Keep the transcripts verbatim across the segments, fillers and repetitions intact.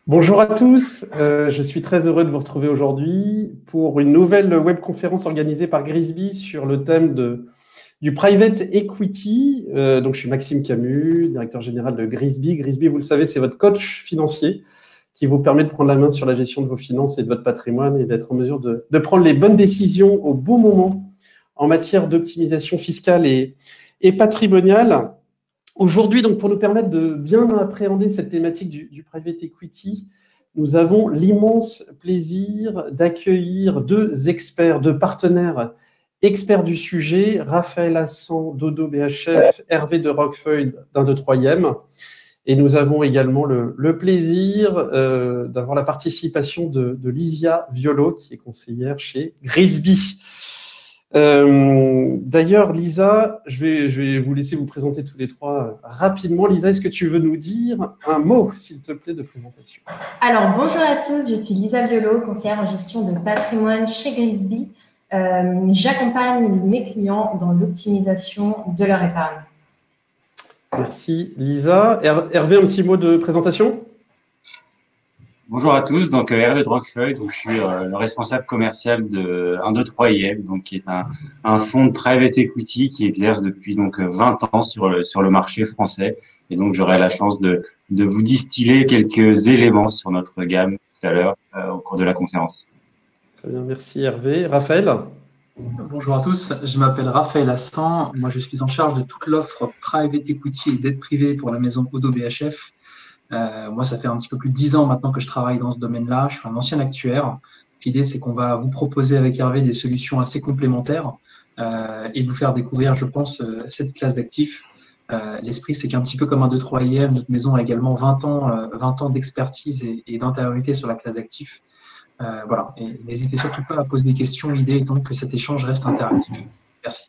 Bonjour à tous, euh, je suis très heureux de vous retrouver aujourd'hui pour une nouvelle webconférence organisée par Grisby sur le thème de, du Private Equity. Euh, donc, je suis Maxime Camus, directeur général de Grisby. Grisby, vous le savez, c'est votre coach financier qui vous permet de prendre la main sur la gestion de vos finances et de votre patrimoine et d'être en mesure de, de prendre les bonnes décisions au bon moment en matière d'optimisation fiscale et, et patrimoniale. Aujourd'hui, donc, pour nous permettre de bien appréhender cette thématique du, du private equity, nous avons l'immense plaisir d'accueillir deux experts, deux partenaires experts du sujet, Raphaël Assan d'Odo B H F, Hervé de Roquefeuille d'un deux troisième. Et nous avons également le, le plaisir euh, d'avoir la participation de, de Lysia Violo, qui est conseillère chez Grisby. Euh, D'ailleurs, Lisa, je vais, je vais vous laisser vous présenter tous les trois euh, rapidement. Lisa, est-ce que tu veux nous dire un mot, s'il te plaît, de présentation? Alors, bonjour à tous, je suis Lysia Violo, conseillère en gestion de patrimoine chez Grisby. Euh, J'accompagne mes clients dans l'optimisation de leur épargne. Merci, Lisa. Hervé, un petit mot de présentation? Bonjour à tous, donc euh, Hervé de Roquefeuille, donc je suis euh, le responsable commercial de un deux trois I M, donc qui est un, un fonds de private equity qui exerce depuis donc vingt ans sur le sur le marché français, et donc j'aurai la chance de de vous distiller quelques éléments sur notre gamme tout à l'heure euh, au cours de la conférence. Très bien, merci Hervé. Raphaël? Bonjour à tous, je m'appelle Raphaël Assan, moi je suis en charge de toute l'offre private equity et dette privée pour la maison Odo B H F. Euh, moi, ça fait un petit peu plus de dix ans maintenant que je travaille dans ce domaine-là. Je suis un ancien actuaire. L'idée, c'est qu'on va vous proposer avec Hervé des solutions assez complémentaires euh, et vous faire découvrir, je pense, euh, cette classe d'actifs. Euh, L'esprit, c'est qu'un petit peu comme un deux trois I M, notre maison a également vingt ans, euh, vingt ans d'expertise et, et d'antériorité sur la classe d'actifs. Euh, voilà. Et n'hésitez surtout pas à poser des questions. L'idée étant que cet échange reste interactif. Merci.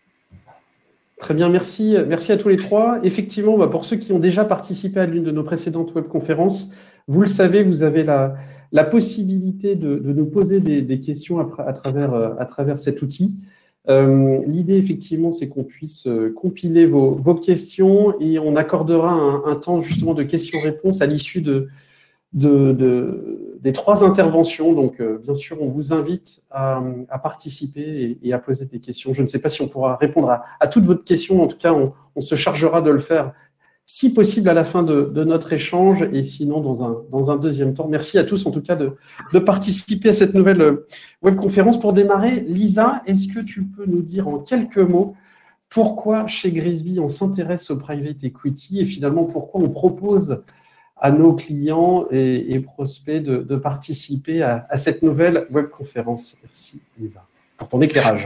Très bien, merci. Merci à tous les trois. Effectivement, bah, pour ceux qui ont déjà participé à l'une de nos précédentes webconférences, vous le savez, vous avez la, la possibilité de, de nous poser des, des questions à, à, travers, à travers cet outil. Euh, L'idée, effectivement, c'est qu'on puisse compiler vos, vos questions et on accordera un, un temps justement de questions-réponses à l'issue de, de, de, des trois interventions. Donc, euh, bien sûr, on vous invite à, à participer et, et à poser des questions. Je ne sais pas si on pourra répondre à, à toutes vos questions. En tout cas, on, on se chargera de le faire, si possible, à la fin de, de notre échange et sinon dans un, dans un deuxième temps. Merci à tous, en tout cas, de, de participer à cette nouvelle webconférence. Pour démarrer, Lisa, est-ce que tu peux nous dire en quelques mots pourquoi, chez Grisby, on s'intéresse au private equity et finalement, pourquoi on propose à nos clients et, et prospects de, de participer à, à cette nouvelle webconférence. Merci, Lisa, pour ton éclairage.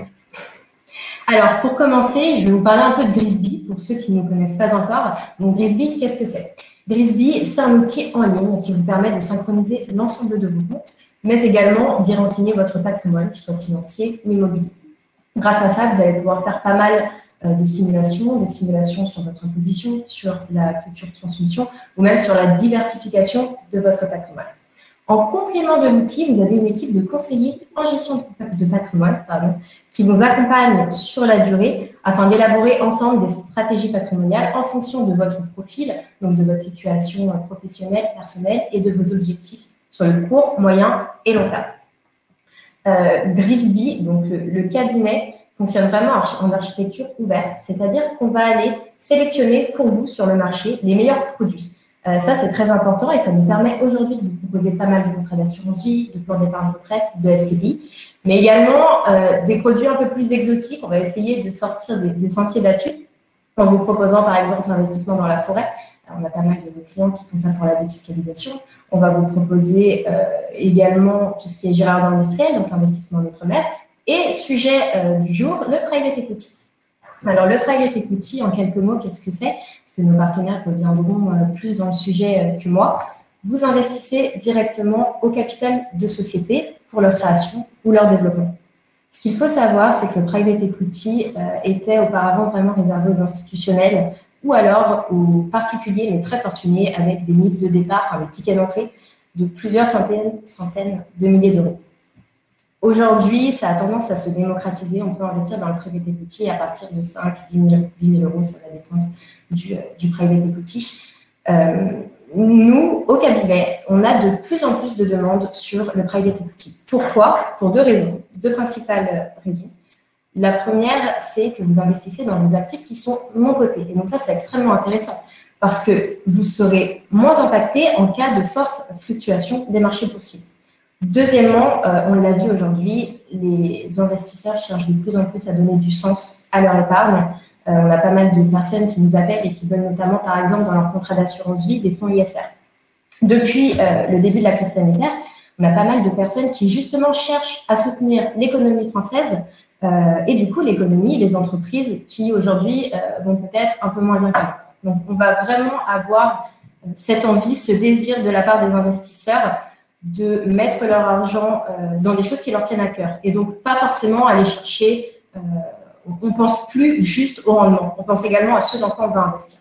Alors, pour commencer, je vais vous parler un peu de Grisby, pour ceux qui ne nous connaissent pas encore. Donc, Grisby, qu'est-ce que c'est? Grisby, c'est un outil en ligne qui vous permet de synchroniser l'ensemble de vos comptes, mais également d'y renseigner votre patrimoine, qu'il soit financier ou immobilier. Grâce à ça, vous allez pouvoir faire pas mal de simulations, des simulations sur votre imposition, sur la future transmission ou même sur la diversification de votre patrimoine. En complément de l'outil, vous avez une équipe de conseillers en gestion de patrimoine pardon, qui vous accompagne sur la durée afin d'élaborer ensemble des stratégies patrimoniales en fonction de votre profil, donc de votre situation professionnelle, personnelle et de vos objectifs sur le court, moyen et long terme. Euh, Grisby, donc le, le cabinet, fonctionne vraiment en architecture ouverte, c'est-à-dire qu'on va aller sélectionner pour vous sur le marché les meilleurs produits. Euh, ça, c'est très important et ça nous permet aujourd'hui de vous proposer pas mal de contrats d'assurance vie, de plans d'épargne retraite, de S C I, mais également euh, des produits un peu plus exotiques. On va essayer de sortir des, des sentiers battus en vous proposant par exemple l'investissement dans la forêt. Alors, on a pas mal de nos clients qui font ça pour la défiscalisation. On va vous proposer euh, également tout ce qui est Gérard industriel, donc l'investissement en outre-mer. Et sujet euh, du jour, le private equity. Alors, le private equity, en quelques mots, qu'est-ce que c'est? Parce que nos partenaires reviendront euh, plus dans le sujet euh, que moi. Vous investissez directement au capital de société pour leur création ou leur développement. Ce qu'il faut savoir, c'est que le private equity euh, était auparavant vraiment réservé aux institutionnels ou alors aux particuliers, mais très fortunés, avec des mises de départ, enfin des tickets d'entrée de plusieurs centaines, centaines de milliers d'euros. Aujourd'hui, ça a tendance à se démocratiser. On peut investir dans le private equity à partir de cinq à dix mille euros, ça va dépendre du, du private equity. Euh, nous, au cabinet, on a de plus en plus de demandes sur le private equity. Pourquoi? Pour deux raisons, deux principales raisons. La première, c'est que vous investissez dans des actifs qui sont non cotés. Et donc ça, c'est extrêmement intéressant parce que vous serez moins impacté en cas de forte fluctuation des marchés boursiers. Deuxièmement, euh, on l'a vu aujourd'hui, les investisseurs cherchent de plus en plus à donner du sens à leur épargne. Euh, on a pas mal de personnes qui nous appellent et qui veulent notamment, par exemple, dans leur contrat d'assurance vie, des fonds I S R. Depuis euh, le début de la crise sanitaire, on a pas mal de personnes qui, justement, cherchent à soutenir l'économie française euh, et, du coup, l'économie, les entreprises qui, aujourd'hui, euh, vont peut-être un peu moins bien qu'avant. Donc, on va vraiment avoir cette envie, ce désir de la part des investisseurs de mettre leur argent euh, dans des choses qui leur tiennent à cœur. Et donc, pas forcément aller chercher, euh, on ne pense plus juste au rendement, on pense également à ceux dans quoi on va investir.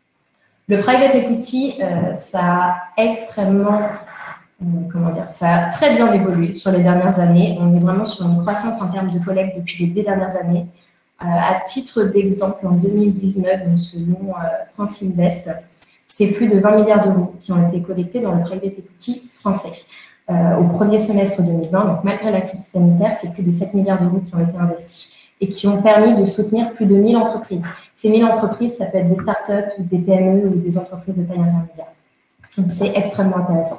Le private equity, euh, ça a extrêmement, euh, comment dire, ça a très bien évolué sur les dernières années. On est vraiment sur une croissance en termes de collecte depuis les dix dernières années. Euh, à titre d'exemple, en deux mille dix-neuf, selon euh, France Invest, c'est plus de vingt milliards d'euros qui ont été collectés dans le private equity français. Euh, au premier semestre deux mille vingt, donc malgré la crise sanitaire, c'est plus de sept milliards d'euros qui ont été investis et qui ont permis de soutenir plus de mille entreprises. Ces mille entreprises, ça peut être des startups, des P M E ou des entreprises de taille intermédiaire. Donc, c'est extrêmement intéressant.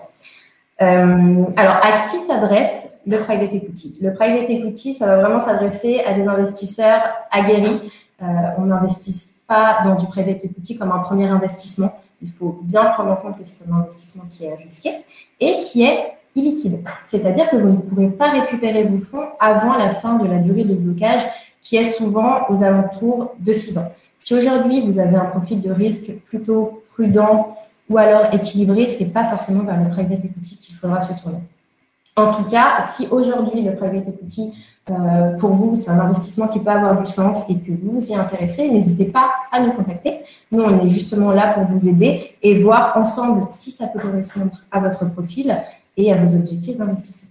Euh, alors, à qui s'adresse le private equity? Le private equity, ça va vraiment s'adresser à des investisseurs aguerris. Euh, on n'investit pas dans du private equity comme un premier investissement. Il faut bien prendre en compte que c'est un investissement qui est risqué et qui est illiquide. C'est-à-dire que vous ne pourrez pas récupérer vos fonds avant la fin de la durée de blocage qui est souvent aux alentours de six ans. Si aujourd'hui, vous avez un profil de risque plutôt prudent ou alors équilibré, ce n'est pas forcément vers le private equity qu'il faudra se tourner. En tout cas, si aujourd'hui, le private equity, euh, pour vous, c'est un investissement qui peut avoir du sens et que vous vous y intéressez, n'hésitez pas à nous contacter. Nous, on est justement là pour vous aider et voir ensemble si ça peut correspondre à votre profil et à vos objectifs d'investissement.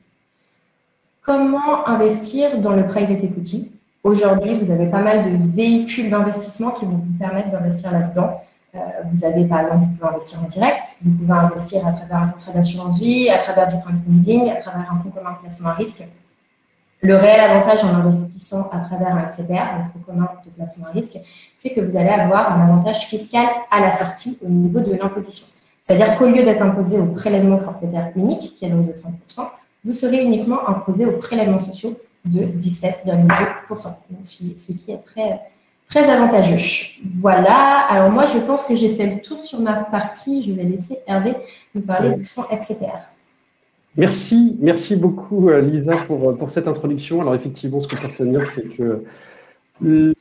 Comment investir dans le private equity? Aujourd'hui, vous avez pas mal de véhicules d'investissement qui vont vous permettre d'investir là-dedans. Euh, vous avez, par exemple, vous pouvez investir en direct, vous pouvez investir à travers un contrat d'assurance vie, à travers du crowdfunding, à travers un fonds commun de placement à risque. Le réel avantage en investissant à travers un C P R, un fonds commun de placement à risque, c'est que vous allez avoir un avantage fiscal à la sortie au niveau de l'imposition. C'est-à-dire qu'au lieu d'être imposé au prélèvement forfaitaire unique, qui est donc de trente pour cent, vous serez uniquement imposé aux prélèvements sociaux de dix-sept virgule deux pour cent, ce qui est très, très avantageux. Voilà, alors moi je pense que j'ai fait le tour sur ma partie, je vais laisser Hervé nous parler de son F C P R. Merci, merci beaucoup Lisa pour, pour cette introduction. Alors effectivement, ce qu'on peut retenir, c'est que le,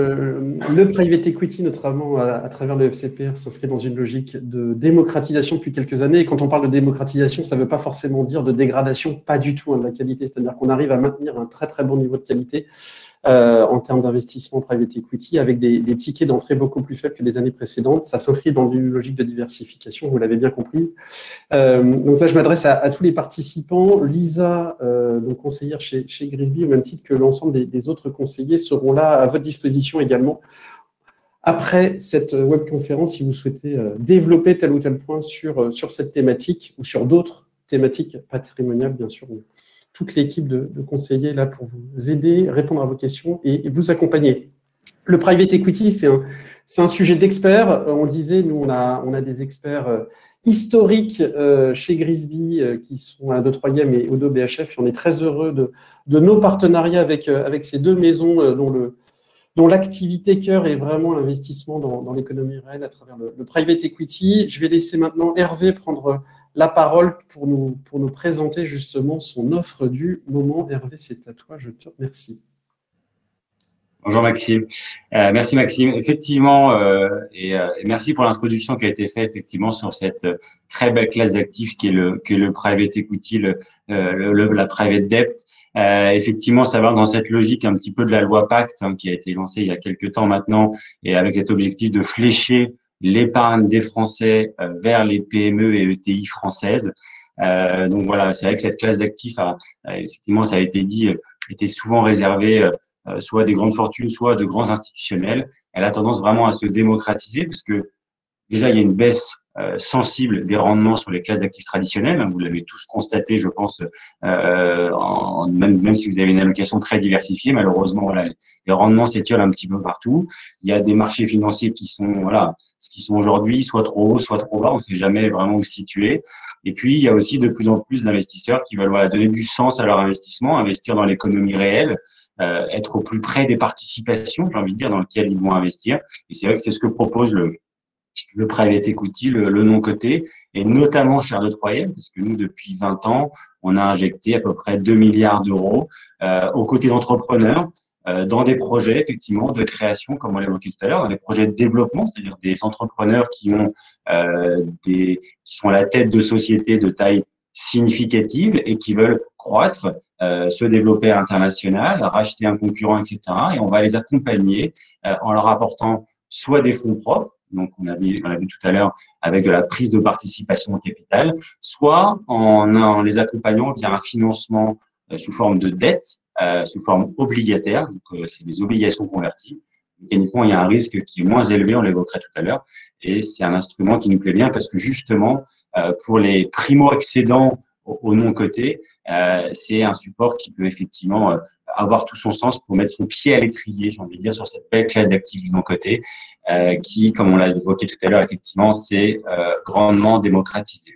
le private equity, notamment à, à travers le F C P R, s'inscrit dans une logique de démocratisation depuis quelques années. Et quand on parle de démocratisation, ça ne veut pas forcément dire de dégradation, pas du tout hein, de la qualité. C'est-à-dire qu'on arrive à maintenir un très très bon niveau de qualité euh, en termes d'investissement private equity avec des, des tickets d'entrée beaucoup plus faibles que les années précédentes. Ça s'inscrit dans une logique de diversification, vous l'avez bien compris. Euh, donc là, je m'adresse à, à tous les participants. Lisa, euh, donc conseillère chez, chez Grisby, au même titre que l'ensemble des, des autres conseillers, seront là à votre disposition également après cette webconférence si vous souhaitez euh, développer tel ou tel point sur, euh, sur cette thématique ou sur d'autres thématiques patrimoniales, bien sûr. Toute l'équipe de, de conseillers est là pour vous aider, répondre à vos questions et, et vous accompagner. Le private equity, c'est un, c'est un sujet d'experts. On le disait, nous, on a, on a des experts euh, historiques euh, chez Grisby euh, qui sont à deux troisième et Odo B H F. Et on est très heureux de, de nos partenariats avec, euh, avec ces deux maisons euh, dont le dont l'activité cœur est vraiment l'investissement dans, dans l'économie réelle à travers le, le private equity. Je vais laisser maintenant Hervé prendre la parole pour nous, pour nous présenter justement son offre du moment. Hervé, c'est à toi, je te remercie. Bonjour Maxime. Euh, merci Maxime. Effectivement, euh, et, euh, et merci pour l'introduction qui a été faite effectivement sur cette euh, très belle classe d'actifs qui est le qui est le private equity, le, euh, le, le la private debt. Euh, effectivement, ça va dans cette logique un petit peu de la loi Pacte hein, qui a été lancée il y a quelques temps maintenant et avec cet objectif de flécher l'épargne des Français euh, vers les P M E et E T I françaises. Euh, donc voilà, c'est vrai que cette classe d'actifs, a, a, effectivement, ça a été dit, était souvent réservée euh, soit des grandes fortunes, soit de grands institutionnels. Elle a tendance vraiment à se démocratiser parce que déjà, il y a une baisse euh, sensible des rendements sur les classes d'actifs traditionnels. Vous l'avez tous constaté, je pense, euh, en, même, même si vous avez une allocation très diversifiée. Malheureusement, voilà, les rendements s'étiolent un petit peu partout. Il y a des marchés financiers qui sont, voilà, ce qui sont aujourd'hui soit trop hauts, soit trop bas. On ne sait jamais vraiment où se situer. Et puis, il y a aussi de plus en plus d'investisseurs qui veulent voilà, donner du sens à leur investissement, investir dans l'économie réelle, euh, être au plus près des participations, j'ai envie de dire, dans lesquelles ils vont investir. Et c'est vrai que c'est ce que propose le le private equity, le, le non-coté, et notamment chez Ardeux Troyenne, parce que nous, depuis vingt ans, on a injecté à peu près deux milliards d'euros euh, aux côtés d'entrepreneurs euh, dans des projets, effectivement, de création, comme on l'évoquait tout à l'heure, dans des projets de développement, c'est-à-dire des entrepreneurs qui ont euh, des, qui sont à la tête de sociétés de taille significative et qui veulent croître, euh, se développer à l'international, racheter un concurrent, et cetera. Et on va les accompagner euh, en leur apportant soit des fonds propres, donc on a vu, on a vu tout à l'heure avec de la prise de participation au capital, soit en, en les accompagnant via un financement euh, sous forme de dette, euh, sous forme obligataire, donc euh, c'est des obligations converties. Mécaniquement, il y a un risque qui est moins élevé, on l'évoquerait tout à l'heure, et c'est un instrument qui nous plaît bien parce que justement, euh, pour les primo-accédants au, au non-coté, euh, c'est un support qui peut effectivement euh, avoir tout son sens pour mettre son pied à l'étrier, j'ai envie de dire, sur cette belle classe d'actifs du non-coté, euh, qui, comme on l'a évoqué tout à l'heure, effectivement, c'est euh, grandement démocratisé.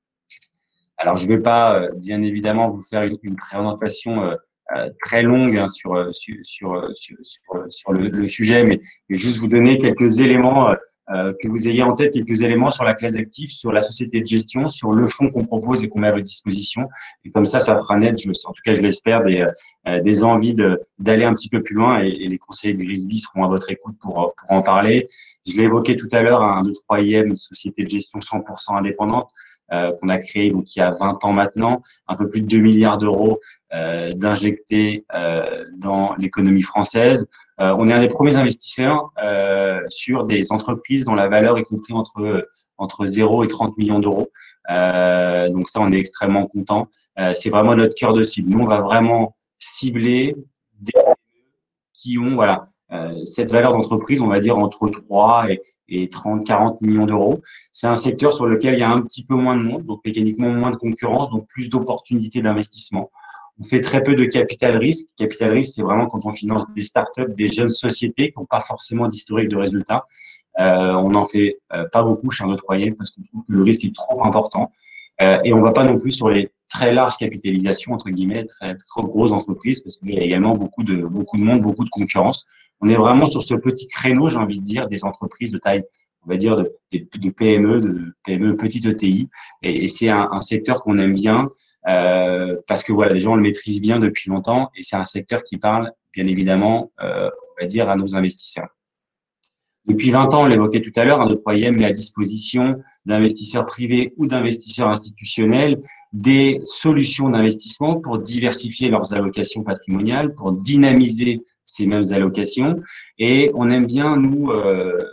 Alors, je ne vais pas, euh, bien évidemment, vous faire une, une présentation euh, euh, très longue hein, sur, sur, sur, sur, sur, sur le, le sujet, mais, mais juste vous donner quelques éléments, euh, euh, que vous ayez en tête quelques éléments sur la classe d'actifs, sur la société de gestion, sur le fonds qu'on propose et qu'on met à votre disposition. Et comme ça, ça fera naître, je, en tout cas, je l'espère, des, euh, des envies de, d'aller un petit peu plus loin et, et les conseillers de Grisby seront à votre écoute pour, pour en parler. Je l'ai évoqué tout à l'heure, un deux trois I M, une société de gestion cent pour cent indépendante, Euh, qu'on a créé donc il y a vingt ans maintenant, un peu plus de deux milliards d'euros euh, d'injectés euh, dans l'économie française. Euh, on est un des premiers investisseurs euh, sur des entreprises dont la valeur est comprise entre entre zéro et trente millions d'euros. Euh, donc ça, on est extrêmement content. Euh, c'est vraiment notre cœur de cible. Nous, on va vraiment cibler des qui ont voilà euh, cette valeur d'entreprise, on va dire entre trois et, et trente, quarante millions d'euros. C'est un secteur sur lequel il y a un petit peu moins de monde, donc mécaniquement moins de concurrence, donc plus d'opportunités d'investissement. On fait très peu de capital risque. Capital risque, c'est vraiment quand on finance des startups, des jeunes sociétés qui n'ont pas forcément d'historique de résultats. Euh, on n'en fait euh, pas beaucoup chez Ardeux Troyenne parce qu'on trouve que le risque est trop important. Euh, et on ne va pas non plus sur les très larges capitalisations, entre guillemets, très, très grosses entreprises, parce qu'il y a également beaucoup de, beaucoup de monde, beaucoup de concurrence. On est vraiment sur ce petit créneau, j'ai envie de dire, des entreprises de taille, on va dire, de, de, de P M E, de P M E, petite E T I. Et, et c'est un, un secteur qu'on aime bien euh, parce que voilà, les gens le maîtrisent bien depuis longtemps et c'est un secteur qui parle, bien évidemment, euh, on va dire, à nos investisseurs. Depuis vingt ans, on l'évoquait tout à l'heure, Ardeux Troyenne met à disposition d'investisseurs privés ou d'investisseurs institutionnels des solutions d'investissement pour diversifier leurs allocations patrimoniales, pour dynamiser ces mêmes allocations. Et on aime bien, nous, euh,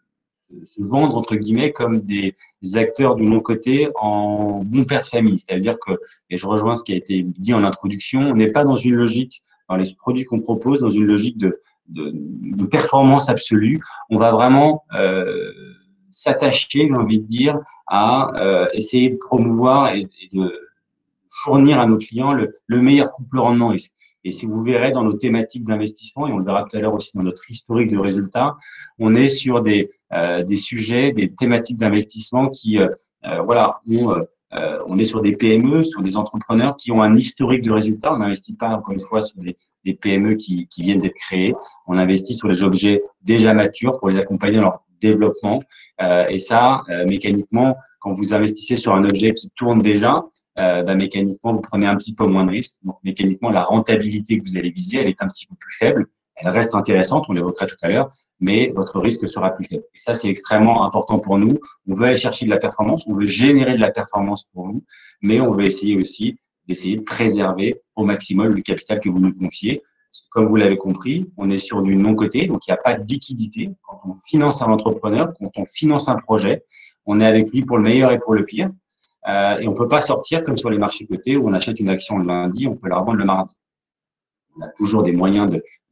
se vendre, entre guillemets, comme des acteurs du non-coté en bon père de famille. C'est-à-dire que, et je rejoins ce qui a été dit en introduction, on n'est pas dans une logique, dans les produits qu'on propose, dans une logique de De, de performance absolue. On va vraiment euh, s'attacher, j'ai envie de dire, à euh, essayer de promouvoir et, et de fournir à nos clients le, le meilleur couple rendement-risque. Et si vous verrez dans nos thématiques d'investissement, et on le verra tout à l'heure aussi dans notre historique de résultats, on est sur des, euh, des sujets, des thématiques d'investissement qui, euh, euh, voilà, ont, euh, on est sur des P M E, sur des entrepreneurs qui ont un historique de résultats. On n'investit pas, encore une fois, sur des, des P M E qui, qui viennent d'être créés. On investit sur les objets déjà matures pour les accompagner dans leur développement. Euh, et ça, euh, mécaniquement, quand vous investissez sur un objet qui tourne déjà, Euh, bah, mécaniquement, vous prenez un petit peu moins de risques. Donc, mécaniquement, la rentabilité que vous allez viser, elle est un petit peu plus faible. Elle reste intéressante, on l'évoquera tout à l'heure, mais votre risque sera plus faible. Et ça, c'est extrêmement important pour nous. On veut aller chercher de la performance, on veut générer de la performance pour vous, mais on veut essayer aussi d'essayer de préserver au maximum le capital que vous nous confiez. Parce que, comme vous l'avez compris, on est sur du non-coté, donc il n'y a pas de liquidité. Quand on finance un entrepreneur, quand on finance un projet, on est avec lui pour le meilleur et pour le pire. Euh, et on ne peut pas sortir comme sur les marchés cotés où on achète une action le lundi, on peut la revendre le mardi. On a toujours des moyens de,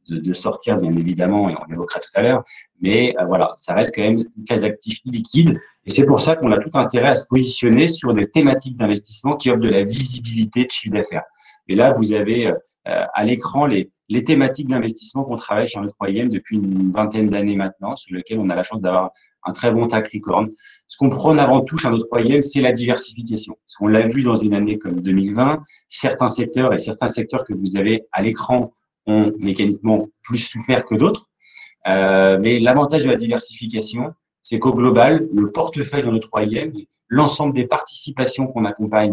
de, de sortir, bien évidemment, et on l'évoquera tout à l'heure. Mais euh, voilà, ça reste quand même une classe d'actifs liquides. Et c'est pour ça qu'on a tout intérêt à se positionner sur des thématiques d'investissement qui offrent de la visibilité de chiffre d'affaires. Et là, vous avez euh, à l'écran les, les thématiques d'investissement qu'on travaille chez un trois I M depuis une vingtaine d'années maintenant, sur lesquelles on a la chance d'avoir un très bon track record. Ce qu'on prône avant tout chez un trois I M, c'est la diversification. Parce qu'on l'a vu dans une année comme deux mille vingt, certains secteurs et certains secteurs que vous avez à l'écran ont mécaniquement plus souffert que d'autres. Euh, mais l'avantage de la diversification, c'est qu'au global, le portefeuille dans le trois I M, l'ensemble des participations qu'on accompagne,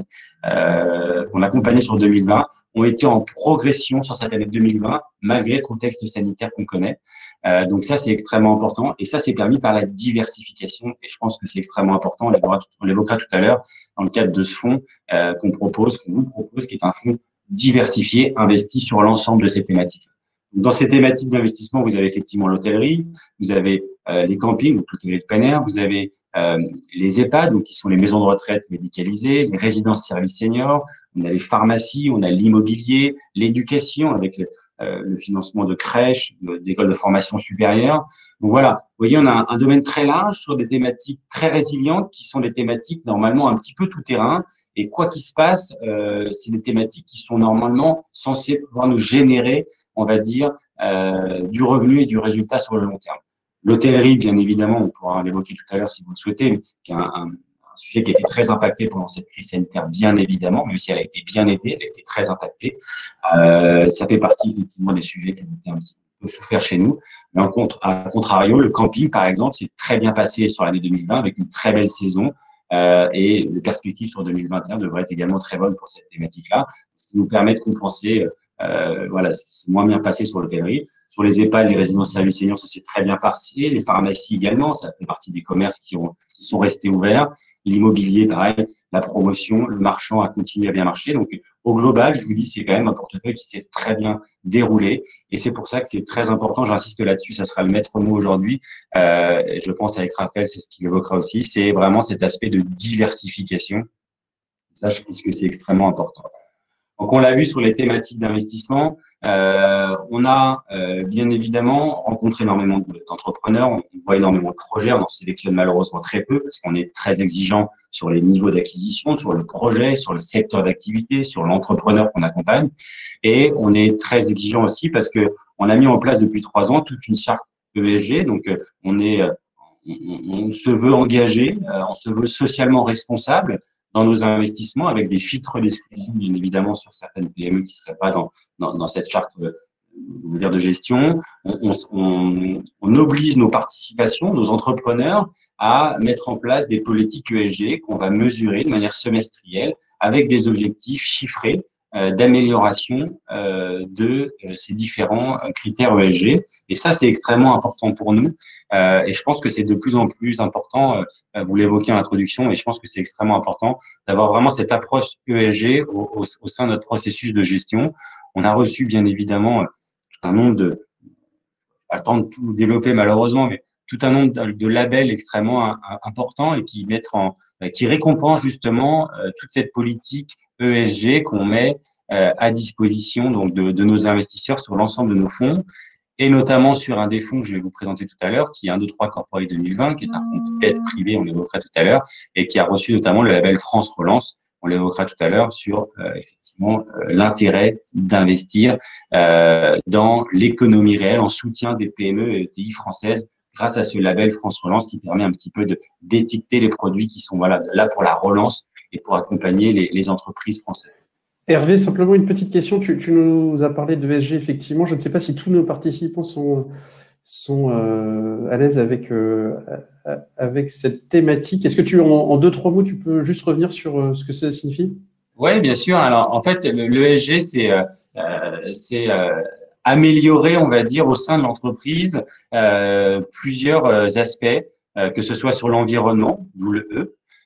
euh, qu'on accompagnait sur deux mille vingt, ont été en progression sur cette année deux mille vingt, malgré le contexte sanitaire qu'on connaît. Euh, donc ça, c'est extrêmement important. Et ça, c'est permis par la diversification. Et je pense que c'est extrêmement important. On l'évoquera tout à l'heure dans le cadre de ce fonds euh, qu'on propose, qu'on vous propose, qui est un fonds diversifié, investi sur l'ensemble de ces thématiques. Dans ces thématiques d'investissement, vous avez effectivement l'hôtellerie, vous avez euh, les campings, donc l'hôtellerie de plein air, vous avez euh, les EHPAD, donc qui sont les maisons de retraite médicalisées, les résidences services seniors, on a les pharmacies, on a l'immobilier, l'éducation avec le, euh, le financement de crèches, d'écoles de formation supérieure. Donc voilà, vous voyez, on a un, un domaine très large sur des thématiques très résilientes qui sont des thématiques normalement un petit peu tout terrain. Et quoi qu'il se passe, euh, c'est des thématiques qui sont normalement censées pouvoir nous générer, on va dire, euh, du revenu et du résultat sur le long terme. L'hôtellerie, bien évidemment, on pourra l'évoquer tout à l'heure si vous le souhaitez, mais qui est un, un, un sujet qui a été très impacté pendant cette crise sanitaire, bien évidemment, même si elle a été bien aidée, elle a été très impactée. Euh, ça fait partie effectivement des sujets qui ont été un petit peu souffert chez nous. Mais en contre, à contrario, le camping, par exemple, s'est très bien passé sur l'année deux mille vingt avec une très belle saison. Euh, et les perspectives sur deux mille vingt et un devraient être également très bonnes pour cette thématique-là, ce qui nous permet de compenser, euh, voilà, ce qui s'est moins bien passé sur l'hôtellerie. Sur les EHPAD, les résidences services seniors, ça s'est très bien passé. Les pharmacies également, ça fait partie des commerces qui, ont, qui sont restés ouverts. L'immobilier, pareil, la promotion, le marchand a continué à bien marcher. Donc, au global, je vous dis, c'est quand même un portefeuille qui s'est très bien déroulé. Et c'est pour ça que c'est très important, j'insiste là-dessus, ça sera le maître mot aujourd'hui. Euh, je pense avec Raphaël, c'est ce qu'il évoquera aussi, c'est vraiment cet aspect de diversification. Ça, je pense que c'est extrêmement important. Donc, on l'a vu sur les thématiques d'investissement. Euh, on a euh, bien évidemment rencontré énormément d'entrepreneurs, on voit énormément de projets, on en sélectionne malheureusement très peu parce qu'on est très exigeant sur les niveaux d'acquisition, sur le projet, sur le secteur d'activité, sur l'entrepreneur qu'on accompagne. Et on est très exigeant aussi parce que on a mis en place depuis trois ans toute une charte E S G. Donc, on est, on, on se veut engagé, on se veut socialement responsable dans nos investissements, avec des filtres d'exclusion, bien évidemment, sur certaines P M E qui ne seraient pas dans, dans, dans cette charte euh, dire, de gestion. On, on, on oblige nos participations, nos entrepreneurs, à mettre en place des politiques E S G qu'on va mesurer de manière semestrielle, avec des objectifs chiffrés euh, d'amélioration euh, de euh, ces différents critères E S G. Et ça, c'est extrêmement important pour nous. Euh, et je pense que c'est de plus en plus important, euh, vous l'évoquez en introduction, et je pense que c'est extrêmement important d'avoir vraiment cette approche E S G au, au, au sein de notre processus de gestion. On a reçu bien évidemment tout un nombre de, pas le temps de tout développer malheureusement, mais tout un nombre de, de labels extrêmement importants et qui mettent en, qui récompensent justement euh, toute cette politique E S G qu'on met euh, à disposition donc de, de nos investisseurs sur l'ensemble de nos fonds. Et notamment sur un des fonds que je vais vous présenter tout à l'heure, qui est un deux trois Corporate deux mille vingt, qui est un fonds de dette privée, on l'évoquera tout à l'heure, et qui a reçu notamment le label France Relance, on l'évoquera tout à l'heure, sur euh, effectivement euh, l'intérêt d'investir euh, dans l'économie réelle en soutien des P M E et E T I françaises grâce à ce label France Relance qui permet un petit peu de d'étiqueter les produits qui sont voilà là pour la relance et pour accompagner les, les entreprises françaises. Hervé, simplement une petite question. Tu, tu nous as parlé de E S G, effectivement. Je ne sais pas si tous nos participants sont, sont euh, à l'aise avec, euh, avec cette thématique. Est-ce que tu, en, en deux, trois mots, tu peux juste revenir sur euh, ce que ça signifie? Oui, bien sûr. Alors, en fait, l'E S G, c'est euh, c'est euh, améliorer, on va dire, au sein de l'entreprise euh, plusieurs aspects, euh, que ce soit sur l'environnement, d'où le E,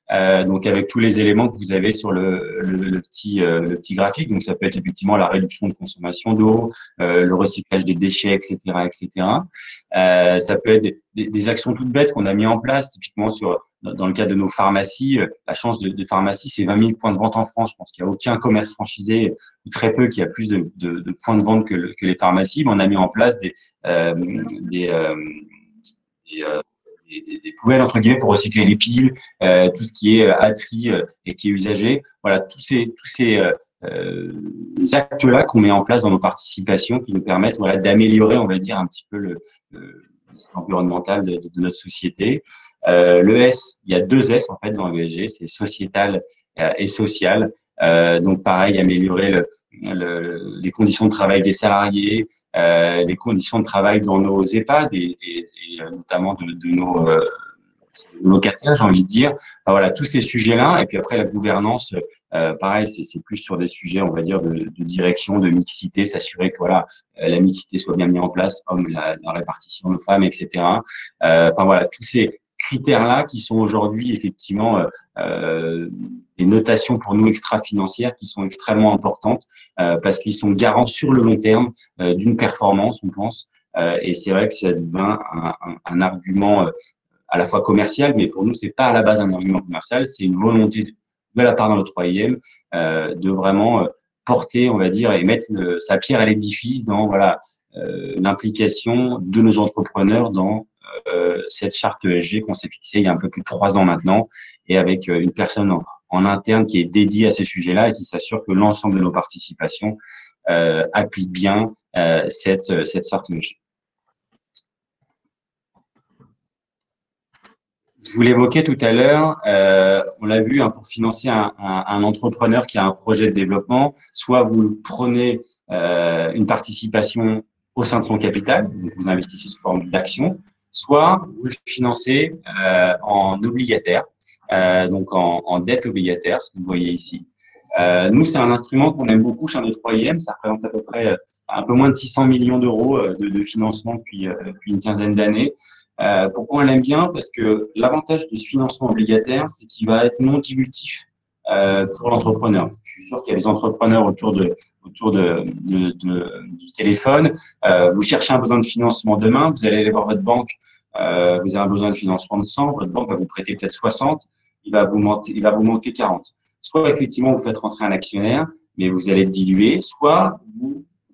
Euh, donc avec tous les éléments que vous avez sur le, le, le petit euh, le petit graphique. Donc ça peut être effectivement la réduction de consommation d'eau, euh, le recyclage des déchets, et cetera, et cetera. Euh, ça peut être des, des, des actions toutes bêtes qu'on a mis en place, typiquement sur dans le cas de nos pharmacies. La chance de, de pharmacie, c'est vingt mille points de vente en France. Je pense qu'il n'y a aucun commerce franchisé, ou très peu, qui a plus de, de, de points de vente que, le, que les pharmacies. Mais on a mis en place des euh, des, euh, des euh, Des, des, des poubelles entre guillemets pour recycler les piles, euh, tout ce qui est euh, atri euh, et qui est usagé. Voilà, tous ces tous ces euh, euh, actes-là qu'on met en place dans nos participations qui nous permettent voilà d'améliorer, on va dire, un petit peu le, le environnemental de, de, de notre société. Euh, le S, il y a deux S en fait dans le E S G, c'est sociétal euh, et social. Euh, donc pareil, améliorer le, le, les conditions de travail des salariés, euh, les conditions de travail dans nos EHPAD et, et, et notamment de, de nos euh, locataires, j'ai envie de dire. Enfin, voilà, tous ces sujets-là. Et puis après, la gouvernance, euh, pareil, c'est plus sur des sujets, on va dire, de, de direction, de mixité, s'assurer que voilà, la mixité soit bien mise en place, hommes, la, la répartition de femmes, et cetera. Euh, enfin voilà, tous ces critères-là qui sont aujourd'hui effectivement euh, euh, des notations pour nous extra-financières qui sont extrêmement importantes euh, parce qu'ils sont garants sur le long terme euh, d'une performance, on pense. Euh, et c'est vrai que ça devient un, un, un argument euh, à la fois commercial, mais pour nous, c'est pas à la base un argument commercial, c'est une volonté de, de la part de notre troisième euh, de vraiment euh, porter, on va dire, et mettre le, sa pierre à l'édifice dans voilà euh, l'implication de nos entrepreneurs dans Euh, cette charte E S G qu'on s'est fixée il y a un peu plus de trois ans maintenant, et avec euh, une personne en, en interne qui est dédiée à ces sujets-là et qui s'assure que l'ensemble de nos participations euh, appliquent bien euh, cette, cette charte E S G. Je vous l'évoquais tout à l'heure, euh, on l'a vu, hein, pour financer un, un, un entrepreneur qui a un projet de développement, soit vous prenez euh, une participation au sein de son capital, donc vous investissez sous forme d'action, soit vous le financez euh, en obligataire, euh, donc en, en dette obligataire, ce que vous voyez ici. Euh, nous, c'est un instrument qu'on aime beaucoup chez un deux troisième, ça représente à peu près un peu moins de six cents millions d'euros de, de financement depuis, depuis une quinzaine d'années. Euh, pourquoi on l'aime bien? Parce que l'avantage de ce financement obligataire, c'est qu'il va être non dilutif euh, pour l'entrepreneur. Je suis sûr qu'il y a des entrepreneurs autour de autour de, de, de du téléphone. Euh, vous cherchez un besoin de financement demain, vous allez aller voir votre banque. Euh, vous avez un besoin de financement de cent, votre banque va vous prêter peut-être soixante, il va vous manquer, il va vous manquer quarante. Soit effectivement vous faites rentrer un actionnaire, mais vous allez être dilué, soit vous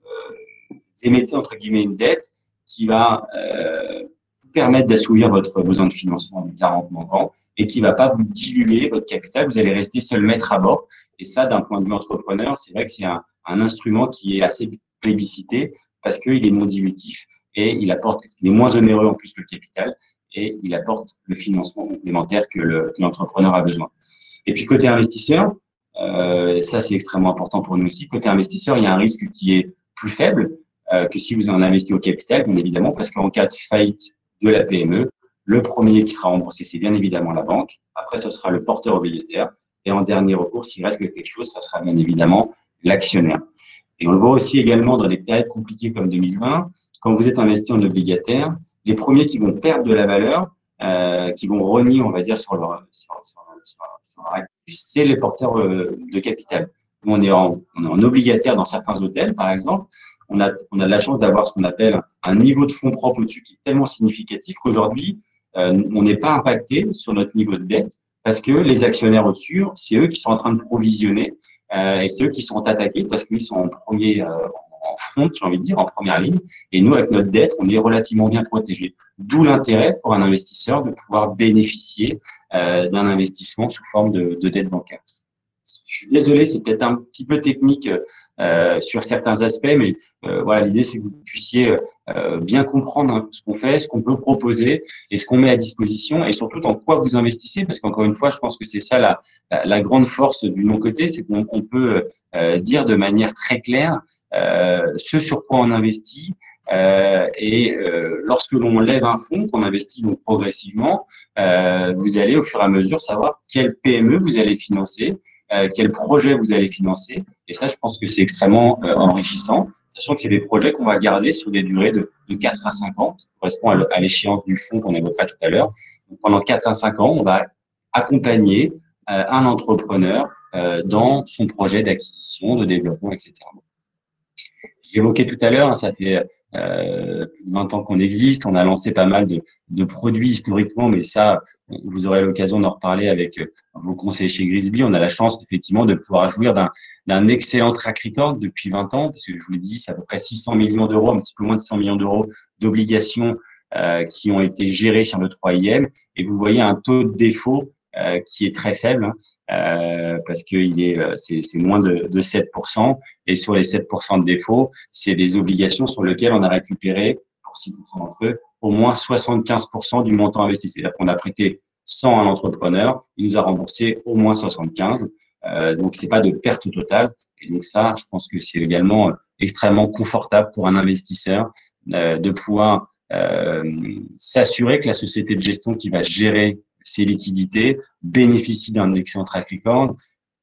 euh, émettez entre guillemets une dette qui va euh, vous permettre d'assouvir votre besoin de financement de quarante manquants et qui va pas vous diluer votre capital, vous allez rester seul maître à bord. Et ça, d'un point de vue entrepreneur, c'est vrai que c'est un, un instrument qui est assez plébiscité parce qu'il est non dilutif. Et il apporte, il est moins onéreux en plus que le capital, et il apporte le financement complémentaire que l'entrepreneur a besoin. Et puis côté investisseur, euh, ça c'est extrêmement important pour nous aussi. Côté investisseur, il y a un risque qui est plus faible euh, que si vous en investissez au capital, bien évidemment, parce qu'en cas de faillite de la P M E, le premier qui sera remboursé, c'est bien évidemment la banque. Après, ce sera le porteur obligataire, et en dernier recours, s'il reste quelque chose, ça sera bien évidemment l'actionnaire. Et on le voit aussi également dans des périodes compliquées comme deux mille vingt. Quand vous êtes investi en obligataire, les premiers qui vont perdre de la valeur, euh, qui vont renier, on va dire, sur leur, sur, sur, sur, sur leur actif, c'est les porteurs euh, de capital. Nous, on est, en, on est en obligataire dans certains hôtels, par exemple. On a, on a de la chance d'avoir ce qu'on appelle un niveau de fonds propres au-dessus qui est tellement significatif qu'aujourd'hui, euh, on n'est pas impacté sur notre niveau de dette parce que les actionnaires au-dessus, c'est eux qui sont en train de provisionner euh, et c'est eux qui sont attaqués parce qu'ils sont en premier euh, en front, j'ai envie de dire, en première ligne. Et nous, avec notre dette, on est relativement bien protégé. D'où l'intérêt pour un investisseur de pouvoir bénéficier euh, d'un investissement sous forme de, de dette bancaire. Je suis désolé, c'est peut-être un petit peu technique euh, sur certains aspects, mais euh, voilà, l'idée c'est que vous puissiez euh, bien comprendre hein, ce qu'on fait, ce qu'on peut proposer et ce qu'on met à disposition, et surtout dans quoi vous investissez, parce qu'encore une fois, je pense que c'est ça la, la, la grande force du non-côté, c'est qu'on peut euh, dire de manière très claire euh, ce sur quoi on investit. Euh, et euh, lorsque l'on lève un fonds, qu'on investit donc progressivement, euh, vous allez au fur et à mesure savoir quelle P M E vous allez financer, euh, quel projet vous allez financer. Et ça, je pense que c'est extrêmement euh, enrichissant, sachant que c'est des projets qu'on va garder sur des durées de, de quatre à cinq ans, qui correspond à l'échéance du fonds qu'on évoquera tout à l'heure. Donc, pendant quatre à cinq ans, on va accompagner euh, un entrepreneur euh, dans son projet d'acquisition, de développement, et cetera. J'évoquais tout à l'heure, hein, ça fait euh, plus de vingt ans qu'on existe, on a lancé pas mal de, de produits historiquement, mais ça, vous aurez l'occasion d'en reparler avec vos conseillers chez Grisby. On a la chance effectivement de pouvoir jouir d'un d'un excellent track record depuis vingt ans, parce que je vous l'ai dit, c'est à peu près six cents millions d'euros, un petit peu moins de six cents millions d'euros d'obligations euh, qui ont été gérées chez un deux trois I M, et vous voyez un taux de défaut euh, qui est très faible, hein, euh, parce que il est c'est c'est moins de, de sept pour cent, et sur les sept pour cent de défaut, c'est des obligations sur lesquelles on a récupéré pour six pour cent d'entre eux au moins soixante-quinze pour cent du montant investi. C'est-à-dire qu'on a prêté cent à l'entrepreneur, il nous a remboursé au moins soixante-quinze. Euh, donc, c'est pas de perte totale. Et donc, ça, je pense que c'est également extrêmement confortable pour un investisseur euh, de pouvoir euh, s'assurer que la société de gestion qui va gérer ses liquidités bénéficie d'un excellent track record,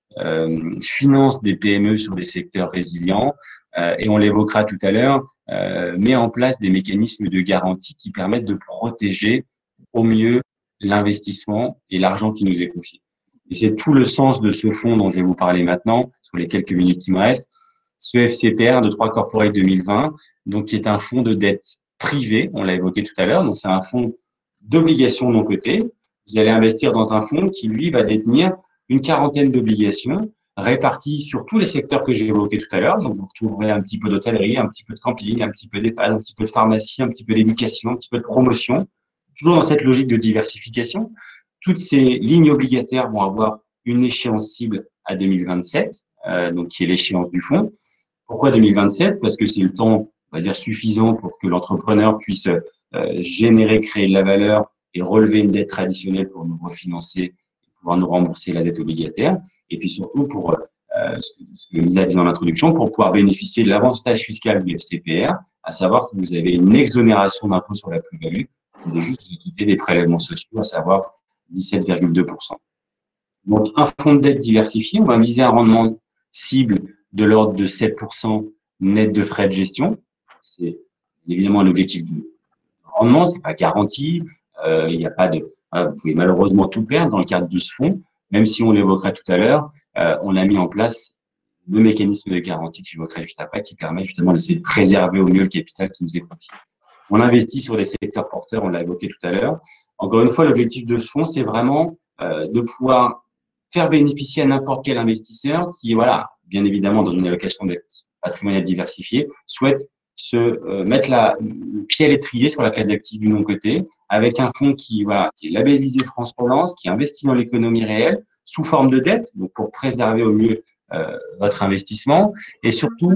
euh, finance des P M E sur des secteurs résilients, euh, et on l'évoquera tout à l'heure, euh, met en place des mécanismes de garantie qui permettent de protéger au mieux l'investissement et l'argent qui nous est confié. Et c'est tout le sens de ce fonds dont je vais vous parler maintenant, sur les quelques minutes qui me restent, ce F C P R de trois Corporate deux mille vingt, donc qui est un fonds de dette privé, on l'a évoqué tout à l'heure, donc c'est un fonds d'obligations non cotées. Vous allez investir dans un fonds qui, lui, va détenir une quarantaine d'obligations réparties sur tous les secteurs que j'ai évoqués tout à l'heure. Donc, vous retrouverez un petit peu d'hôtellerie, un petit peu de camping, un petit peu d'EHPAD, un petit peu de pharmacie, un petit peu d'éducation, un petit peu de promotion, toujours dans cette logique de diversification. Toutes ces lignes obligataires vont avoir une échéance cible à deux mille vingt-sept, euh, donc qui est l'échéance du fonds. Pourquoi deux mille vingt-sept? Parce que c'est le temps, on va dire, suffisant pour que l'entrepreneur puisse euh, générer, créer de la valeur et relever une dette traditionnelle pour nous refinancer et pouvoir nous rembourser la dette obligataire. Et puis surtout, pour euh, ce que, ce que Lisa disait en introduction, pour pouvoir bénéficier de l'avantage fiscal du F C P R, à savoir que vous avez une exonération d'impôt sur la plus-value, vous devez juste quitter des prélèvements sociaux, à savoir dix-sept virgule deux pour cent. Donc, un fonds de dette diversifié, on va viser un rendement cible de l'ordre de sept pour cent net de frais de gestion. C'est évidemment un objectif de rendement, c'est pas garanti. Euh, il n'y a pas de, voilà, vous pouvez malheureusement tout perdre dans le cadre de ce fonds, même si on l'évoquera tout à l'heure, euh, on a mis en place le mécanisme de garantie que j'évoquerai juste après, qui permet justement d'essayer de préserver au mieux le capital qui nous est confié. On investit sur les secteurs porteurs, on l'a évoqué tout à l'heure. Encore une fois, l'objectif de ce fonds, c'est vraiment euh, de pouvoir faire bénéficier à n'importe quel investisseur qui, voilà, bien évidemment, dans une allocation patrimoniale diversifiée, souhaite se euh, mettre la, le pied à l'étrier sur la classe d'actifs du non-coté, avec un fonds qui, voilà, qui est labellisé France Relance, qui investit dans l'économie réelle, sous forme de dette, donc pour préserver au mieux euh, votre investissement, et surtout,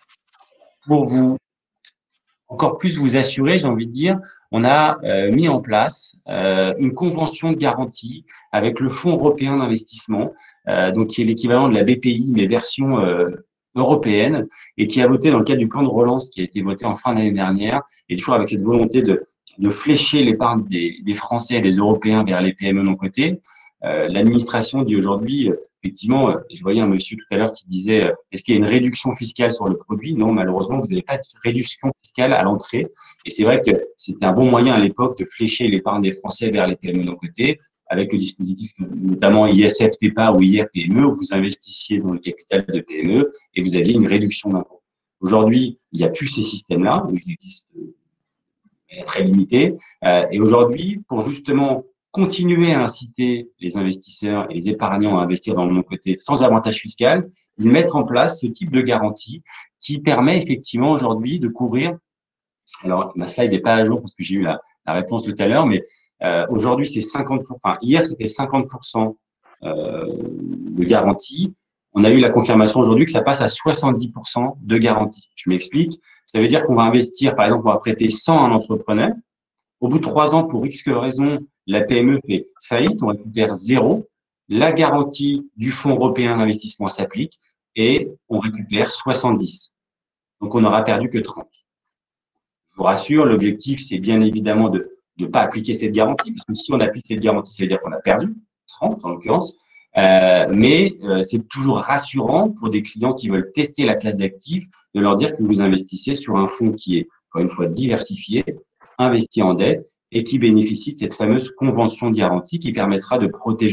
pour vous encore plus vous assurer, j'ai envie de dire, on a euh, mis en place euh, une convention de garantie avec le Fonds européen d'investissement, euh, donc qui est l'équivalent de la B P I, mais version euh, européenne, et qui a voté dans le cadre du plan de relance qui a été voté en fin d'année dernière, et toujours avec cette volonté de, de flécher l'épargne des, des Français et des Européens vers les P M E non cotées. Euh, L'administration dit aujourd'hui, euh, effectivement, euh, je voyais un monsieur tout à l'heure qui disait euh, est-ce qu'il y a une réduction fiscale sur le produit? Non, malheureusement, vous n'avez pas de réduction fiscale à l'entrée. Et c'est vrai que c'était un bon moyen à l'époque de flécher l'épargne des Français vers les P M E non cotées, avec le dispositif notamment I S F T P A ou I R P M E, où vous investissiez dans le capital de P M E et vous aviez une réduction d'impôt. Aujourd'hui, il n'y a plus ces systèmes-là, ils existent euh, très limités. Euh, et aujourd'hui, pour justement continuer à inciter les investisseurs et les épargnants à investir dans le non-coté sans avantage fiscal, ils mettent en place ce type de garantie qui permet effectivement aujourd'hui de couvrir. Alors, ma slide n'est pas à jour parce que j'ai eu la, la réponse tout à l'heure, mais euh, aujourd'hui, c'est cinquante pour cent. Enfin, hier, c'était cinquante pour cent euh, de garantie. On a eu la confirmation aujourd'hui que ça passe à soixante-dix pour cent de garantie. Je m'explique. Ça veut dire qu'on va investir, par exemple, on va prêter cent à un entrepreneur. Au bout de trois ans, pour X raison, la P M E fait faillite, on récupère zéro. La garantie du Fonds européen d'investissement s'applique et on récupère soixante-dix. Donc, on n'aura perdu que trente. Je vous rassure, l'objectif, c'est bien évidemment de ne pas appliquer cette garantie, parce que si on applique cette garantie, ça veut dire qu'on a perdu, trente en l'occurrence. Euh, mais euh, c'est toujours rassurant pour des clients qui veulent tester la classe d'actifs de leur dire que vous investissez sur un fonds qui est, encore une fois, diversifié, investi en dette et qui bénéficie de cette fameuse convention de garantie qui permettra de protéger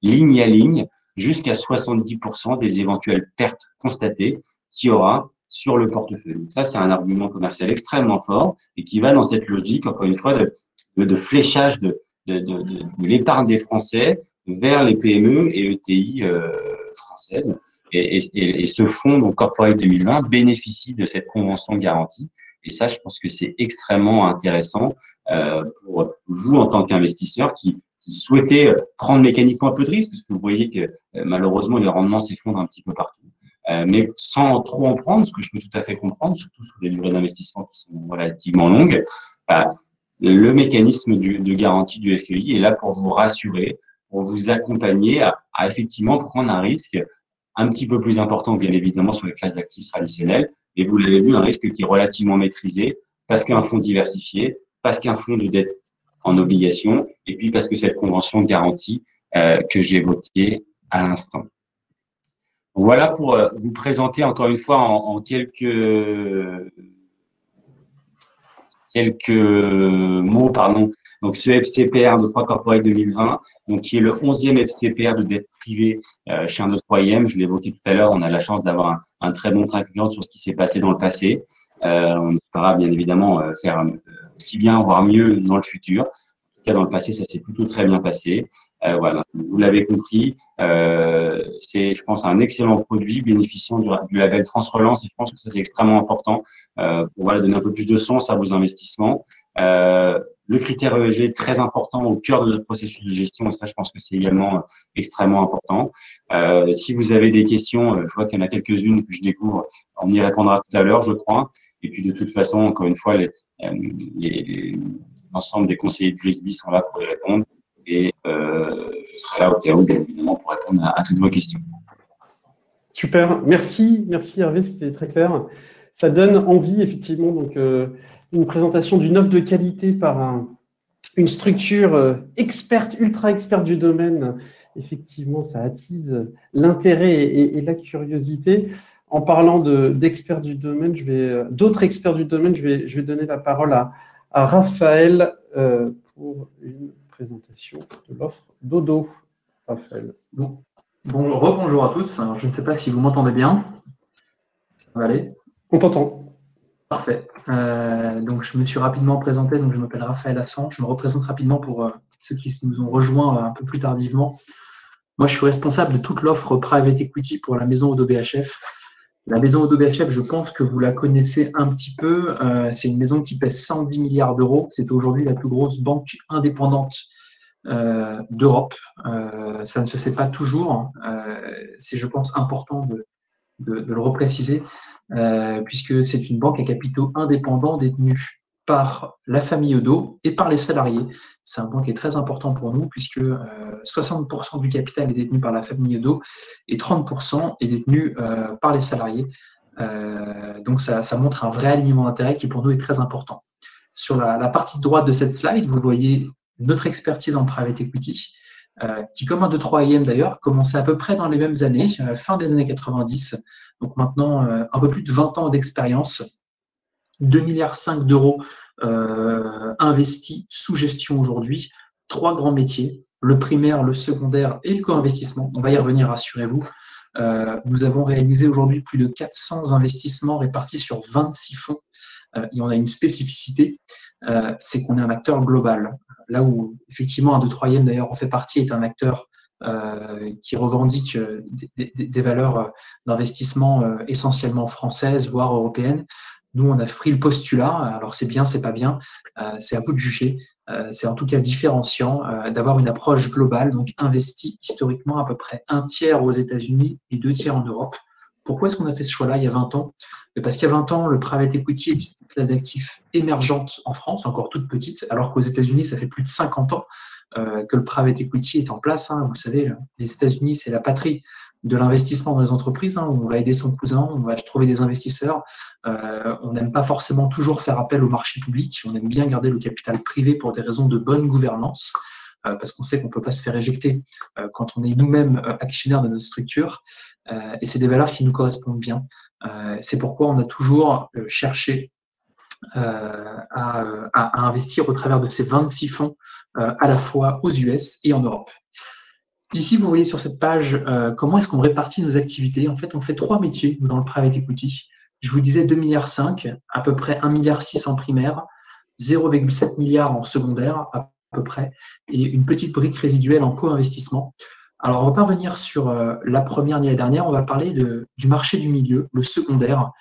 ligne à ligne, jusqu'à soixante-dix pour cent des éventuelles pertes constatées qu'il y aura sur le portefeuille. Donc ça, c'est un argument commercial extrêmement fort et qui va dans cette logique, encore une fois, de, de, de fléchage de, de, de, de, de l'épargne des Français vers les P M E et E T I euh, françaises. Et, et, et ce fonds, donc Corporate deux mille vingt, bénéficie de cette convention de garantie. Et ça, je pense que c'est extrêmement intéressant euh, pour vous en tant qu'investisseur qui, qui souhaitez prendre mécaniquement un peu de risque, parce que vous voyez que euh, malheureusement les rendements s'effondrent un petit peu partout, euh, mais sans trop en prendre, ce que je peux tout à fait comprendre, surtout sur des durées d'investissement qui sont relativement longues. Bah, le mécanisme du, de garantie du F E I est là pour vous rassurer, pour vous accompagner à, à effectivement prendre un risque un petit peu plus important, bien évidemment, sur les classes d'actifs traditionnelles. Et vous l'avez vu, un risque qui est relativement maîtrisé parce qu'un fonds diversifié, parce qu'un fonds de dette en obligation, et puis parce que cette convention de garantie euh, que j'évoquais à l'instant. Voilà pour euh, vous présenter encore une fois en, en quelques quelques mots, pardon. Donc, ce F C P R un deux trois Corporate deux mille vingt, donc qui est le onzième F C P R de dette privée euh, chez un deux trois I M. Je l'ai évoqué tout à l'heure, on a la chance d'avoir un, un très bon track record sur ce qui s'est passé dans le passé. Euh, on espérera bien évidemment euh, faire euh, aussi bien, voire mieux dans le futur. En tout cas, dans le passé, ça s'est plutôt très bien passé. Euh, voilà, vous l'avez compris, euh, c'est, je pense, un excellent produit bénéficiant du, du label France Relance. Et je pense que ça, c'est extrêmement important euh, pour voilà, donner un peu plus de sens à vos investissements. Euh, le critère E S G est très important au cœur de notre processus de gestion et ça, je pense que c'est également euh, extrêmement important. Euh, si vous avez des questions, euh, je vois qu'il y en a quelques-unes que je découvre, on y répondra tout à l'heure, je crois. Et puis, de toute façon, encore une fois, les, euh, les, l'ensemble des conseillers de Grisby sont là pour y répondre et euh, je serai là au cas où, bien évidemment, pour répondre à, à toutes vos questions. Super, merci, merci Hervé, c'était très clair. Ça donne envie, effectivement, donc euh, une présentation d'une offre de qualité par un, une structure euh, experte, ultra experte du domaine. Effectivement, ça attise l'intérêt et, et la curiosité. En parlant de, d'experts du domaine, je vais d'autres experts du domaine, je vais, je vais donner la parole à, à Raphaël euh, pour une présentation de l'offre Dodo. Raphaël. Bon, bon rebonjour à tous. Alors, je ne sais pas si vous m'entendez bien. Ça va aller? On t'entend. Parfait. Euh, donc, je me suis rapidement présenté. Donc, je m'appelle Raphaël Assan. Je me représente rapidement pour euh, ceux qui nous ont rejoints euh, un peu plus tardivement. Moi, je suis responsable de toute l'offre Private Equity pour la maison Odo B H F. La maison Odo B H F, je pense que vous la connaissez un petit peu. Euh, c'est une maison qui pèse cent dix milliards d'euros. C'est aujourd'hui la plus grosse banque indépendante euh, d'Europe. Euh, ça ne se sait pas toujours. Euh, c'est, je pense, important de, de, de le repréciser. Euh, puisque c'est une banque à capitaux indépendants détenue par la famille Odo et par les salariés. C'est un point qui est très important pour nous, puisque euh, soixante pour cent du capital est détenu par la famille Odo et trente pour cent est détenu euh, par les salariés. Euh, donc ça, ça montre un vrai alignement d'intérêts qui pour nous est très important. Sur la, la partie droite de cette slide, vous voyez notre expertise en private equity, euh, qui, comme un deux trois I M d'ailleurs, commençait à peu près dans les mêmes années, euh, fin des années quatre-vingt-dix. Donc maintenant, euh, un peu plus de vingt ans d'expérience, deux virgule cinq milliards d'euros euh, investis sous gestion aujourd'hui, trois grands métiers, le primaire, le secondaire et le co-investissement. On va y revenir, rassurez-vous. Euh, nous avons réalisé aujourd'hui plus de quatre cents investissements répartis sur vingt-six fonds. Euh, et on a une spécificité, euh, c'est qu'on est un acteur global. Là où, effectivement, un deux trois I M d'ailleurs en fait partie, est un acteur Euh, qui revendique euh, des, des, des valeurs euh, d'investissement euh, essentiellement françaises, voire européennes. Nous, on a pris le postulat, alors c'est bien, c'est pas bien, euh, c'est à vous de juger. Euh, c'est en tout cas différenciant euh, d'avoir une approche globale, donc investie historiquement à peu près un tiers aux États-Unis et deux tiers en Europe. Pourquoi est-ce qu'on a fait ce choix-là il y a vingt ans? Parce qu'il y a vingt ans, le private equity est une classe d'actifs émergente en France, encore toute petite, alors qu'aux États-Unis, ça fait plus de cinquante ans Euh, que le private equity est en place. Hein. Vous savez, les États-Unis, c'est la patrie de l'investissement dans les entreprises. Hein. On va aider son cousin, on va trouver des investisseurs. Euh, on n'aime pas forcément toujours faire appel au marché public. On aime bien garder le capital privé pour des raisons de bonne gouvernance, euh, parce qu'on sait qu'on ne peut pas se faire éjecter euh, quand on est nous-mêmes euh, actionnaires de notre structure. Euh, et c'est des valeurs qui nous correspondent bien. Euh, c'est pourquoi on a toujours euh, cherché Euh, à, à, à investir au travers de ces vingt-six fonds euh, à la fois aux U S et en Europe. Ici, vous voyez sur cette page euh, comment est-ce qu'on répartit nos activités. En fait, on fait trois métiers dans le private equity. Je vous disais deux virgule cinq milliards, à peu près un virgule six milliard en primaire, zéro virgule sept milliard en secondaire à peu près, et une petite brique résiduelle en co-investissement. Alors, on va pas revenir sur euh, la première ni la dernière, on va parler de, du marché du milieu, le secondaire.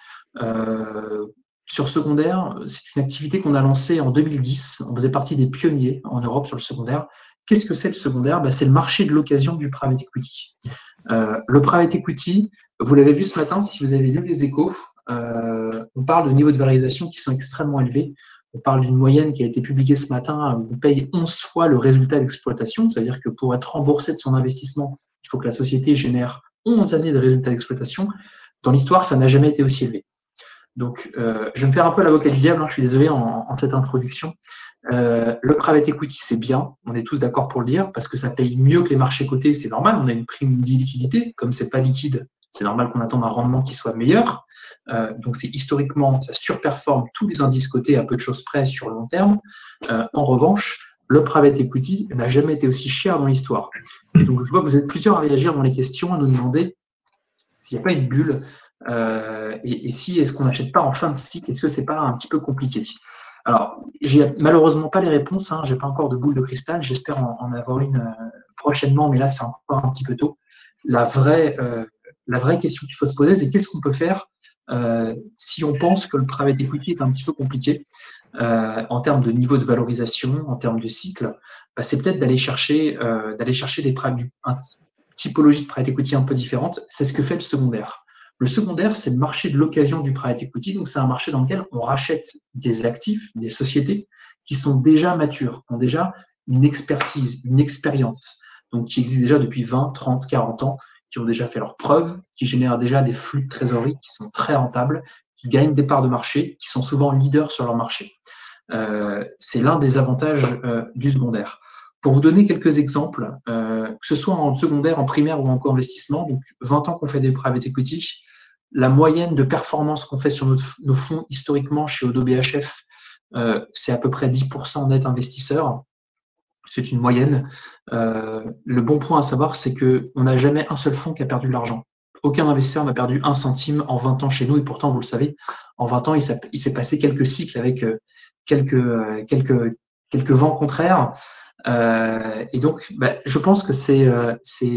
Euh, sur secondaire, c'est une activité qu'on a lancée en deux mille dix. On faisait partie des pionniers en Europe sur le secondaire. Qu'est-ce que c'est le secondaire? Ben, c'est le marché de l'occasion du private equity. Euh, le private equity, vous l'avez vu ce matin, si vous avez lu les échos, euh, on parle de niveaux de valorisation qui sont extrêmement élevés. On parle d'une moyenne qui a été publiée ce matin, où on paye onze fois le résultat d'exploitation, c'est-à-dire que pour être remboursé de son investissement, il faut que la société génère onze années de résultats d'exploitation. Dans l'histoire, ça n'a jamais été aussi élevé. Donc, euh, je vais me faire un peu l'avocat du diable, hein, je suis désolé en, en cette introduction. Euh, le private equity, c'est bien, on est tous d'accord pour le dire, parce que ça paye mieux que les marchés cotés, c'est normal, on a une prime d'illiquidité, comme c'est pas liquide, c'est normal qu'on attende un rendement qui soit meilleur. Euh, donc, c'est historiquement, ça surperforme tous les indices cotés à peu de choses près sur le long terme. Euh, en revanche, le private equity n'a jamais été aussi cher dans l'histoire. Et donc, je vois que vous êtes plusieurs à réagir dans les questions, à nous demander s'il n'y a pas une bulle, euh, et, et si est-ce qu'on n'achète pas en fin de cycle, est-ce que c'est pas un petit peu compliqué? Alors, j'ai malheureusement pas les réponses, hein, j'ai pas encore de boule de cristal, j'espère en, en avoir une euh, prochainement, mais là c'est encore un petit peu tôt. La vraie, euh, la vraie question qu'il faut se poser, c'est qu'est-ce qu'on peut faire euh, si on pense que le private equity est un petit peu compliqué euh, en termes de niveau de valorisation, en termes de cycle, bah, c'est peut-être d'aller chercher, euh, d'aller chercher des du, un, typologies de private equity un peu différentes. C'est ce que fait le secondaire. Le secondaire, c'est le marché de l'occasion du private equity. Donc, c'est un marché dans lequel on rachète des actifs, des sociétés qui sont déjà matures, qui ont déjà une expertise, une expérience, donc qui existent déjà depuis vingt, trente, quarante ans, qui ont déjà fait leurs preuves, qui génèrent déjà des flux de trésorerie qui sont très rentables, qui gagnent des parts de marché, qui sont souvent leaders sur leur marché. Euh, c'est l'un des avantages euh, du secondaire. Pour vous donner quelques exemples, euh, que ce soit en secondaire, en primaire ou en co-investissement, donc vingt ans qu'on fait des private equity, la moyenne de performance qu'on fait sur notre, nos fonds historiquement chez Odo B H F, euh, c'est à peu près dix pour cent net investisseurs. C'est une moyenne. Euh, le bon point à savoir, c'est qu'on n'a jamais un seul fonds qui a perdu de l'argent. Aucun investisseur n'a perdu un centime en vingt ans chez nous, et pourtant, vous le savez, en vingt ans, il s'est passé quelques cycles avec euh, quelques, euh, quelques, quelques vents contraires. Euh, et donc, bah, je pense que c'est euh,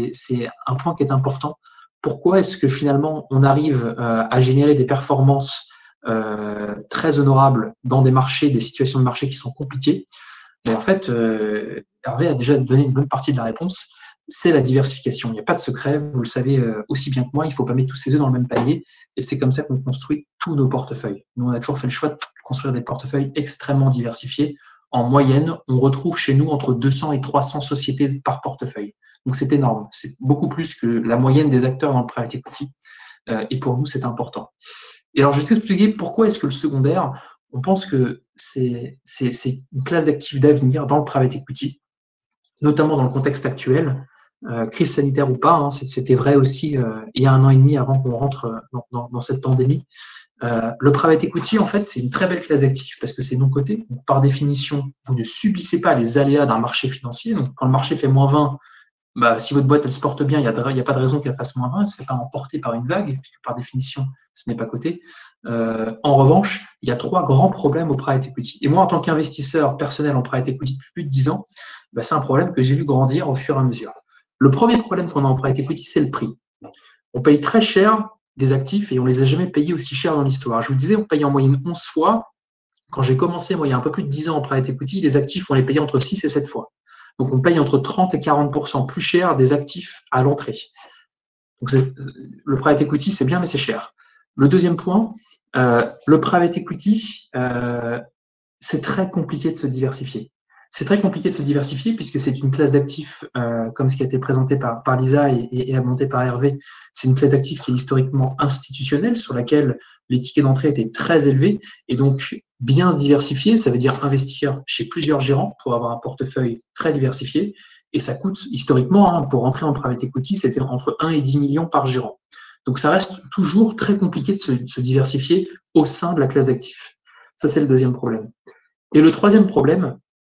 un point qui est important. Pourquoi est-ce que finalement on arrive euh, à générer des performances euh, très honorables dans des marchés, des situations de marché qui sont compliquées? Mais en fait, euh, Hervé a déjà donné une bonne partie de la réponse, c'est la diversification. Il n'y a pas de secret, vous le savez euh, aussi bien que moi, il ne faut pas mettre tous ses œufs dans le même panier, et c'est comme ça qu'on construit tous nos portefeuilles. Nous, on a toujours fait le choix de construire des portefeuilles extrêmement diversifiés. En moyenne, on retrouve chez nous entre deux cents et trois cents sociétés par portefeuille. Donc, c'est énorme. C'est beaucoup plus que la moyenne des acteurs dans le private equity. Euh, et pour nous, c'est important. Et alors, je vais t'expliquer pourquoi est-ce que le secondaire, on pense que c'est une classe d'actifs d'avenir dans le private equity, notamment dans le contexte actuel, euh, crise sanitaire ou pas. Hein, c'était vrai aussi euh, il y a un an et demi avant qu'on rentre dans, dans, dans cette pandémie. Euh, le private equity, en fait, c'est une très belle classe d'actifs parce que c'est non coté. Donc, par définition, vous ne subissez pas les aléas d'un marché financier. Donc, quand le marché fait moins vingt, bah, si votre boîte elle se porte bien, il n'y a, a pas de raison qu'elle fasse moins vingt, elle ne serait pas emportée par une vague, puisque par définition, ce n'est pas coté. Euh, en revanche, il y a trois grands problèmes au private equity. Et moi, en tant qu'investisseur personnel en private equity depuis plus de dix ans, bah, c'est un problème que j'ai vu grandir au fur et à mesure. Le premier problème qu'on a en private equity, c'est le prix. On paye très cher des actifs et on ne les a jamais payés aussi cher dans l'histoire. Je vous disais, on paye en moyenne onze fois. Quand j'ai commencé, moi, il y a un peu plus de dix ans en private equity, les actifs, on les payait entre six et sept fois. Donc, on paye entre trente et quarante pour cent plus cher des actifs à l'entrée. Donc, le private equity, c'est bien, mais c'est cher. Le deuxième point, euh, le private equity, euh, c'est très compliqué de se diversifier. C'est très compliqué de se diversifier puisque c'est une classe d'actifs, euh, comme ce qui a été présenté par, par Lisa et, et, et abondé par Hervé, c'est une classe d'actifs qui est historiquement institutionnelle, sur laquelle les tickets d'entrée étaient très élevés. Et donc, bien se diversifier, ça veut dire investir chez plusieurs gérants pour avoir un portefeuille très diversifié. Et ça coûte, historiquement, hein, pour rentrer en private equity, c'était entre un et dix millions par gérant. Donc, ça reste toujours très compliqué de se, de se diversifier au sein de la classe d'actifs. Ça, c'est le deuxième problème. Et le troisième problème,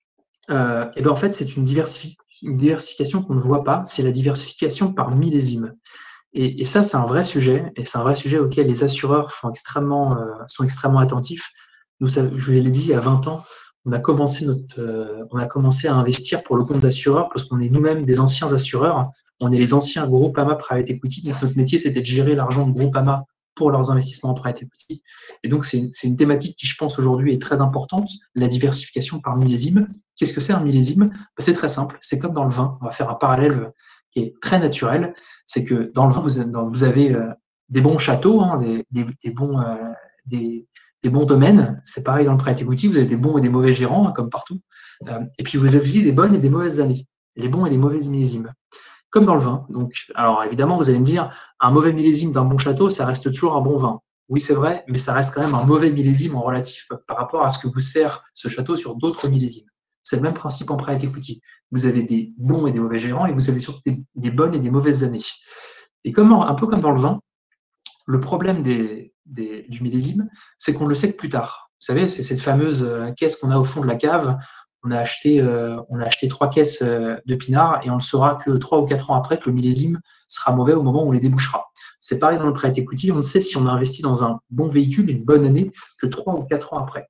euh, et ben en fait, c'est une, diversifi une diversification qu'on ne voit pas, c'est la diversification par millésime. Et, et ça, c'est un vrai sujet, et c'est un vrai sujet auquel les assureurs font extrêmement, euh, sont extrêmement attentifs. Nous, ça, je vous l'ai dit, il y a vingt ans, on a commencé, notre, euh, on a commencé à investir pour le compte d'assureurs parce qu'on est nous-mêmes des anciens assureurs. On est les anciens Groupama Private Equity. Donc notre métier, c'était de gérer l'argent de Groupama pour leurs investissements en private equity. Et donc, c'est une, une thématique qui, je pense, aujourd'hui est très importante, la diversification par millésime. Qu'est-ce que c'est un millésime? Ben, c'est très simple, c'est comme dans le vin. On va faire un parallèle qui est très naturel. C'est que dans le vin, vous, dans, vous avez euh, des bons châteaux, hein, des, des, des, bons, euh, des, des bons domaines. C'est pareil dans le private equity, vous avez des bons et des mauvais gérants, hein, comme partout. Euh, et puis, vous avez aussi des bonnes et des mauvaises années, les bons et les mauvaises millésimes. Comme dans le vin. Donc, alors évidemment, vous allez me dire, un mauvais millésime d'un bon château, ça reste toujours un bon vin. Oui, c'est vrai, mais ça reste quand même un mauvais millésime en relatif par rapport à ce que vous sert ce château sur d'autres millésimes. C'est le même principe en private equity. Vous avez des bons et des mauvais gérants et vous avez surtout des, des bonnes et des mauvaises années. Et comme, un peu comme dans le vin, le problème des, des, du millésime, c'est qu'on le sait que plus tard. Vous savez, c'est cette fameuse caisse qu'on a au fond de la cave. On a acheté, euh, on a acheté trois caisses euh, de pinard et on ne saura que trois ou quatre ans après que le millésime sera mauvais au moment où on les débouchera. C'est pareil dans le private equity, on ne sait si on a investi dans un bon véhicule, une bonne année, que trois ou quatre ans après.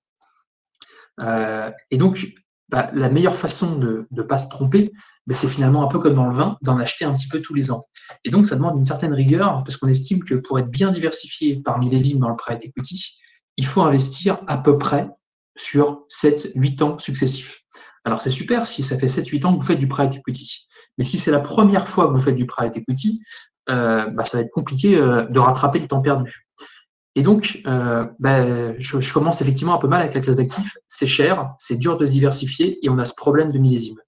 Euh, et donc, bah, la meilleure façon de ne pas se tromper, bah, c'est finalement un peu comme dans le vin, d'en acheter un petit peu tous les ans. Et donc, ça demande une certaine rigueur, parce qu'on estime que pour être bien diversifié par millésime dans le private equity, il faut investir à peu près sur sept huit ans successifs. Alors, c'est super si ça fait sept huit ans que vous faites du private equity. Mais si c'est la première fois que vous faites du private equity, euh, bah, ça va être compliqué euh, de rattraper le temps perdu. Et donc, euh, bah, je, je commence effectivement un peu mal avec la classe d'actifs. C'est cher, c'est dur de se diversifier et on a ce problème de millésime.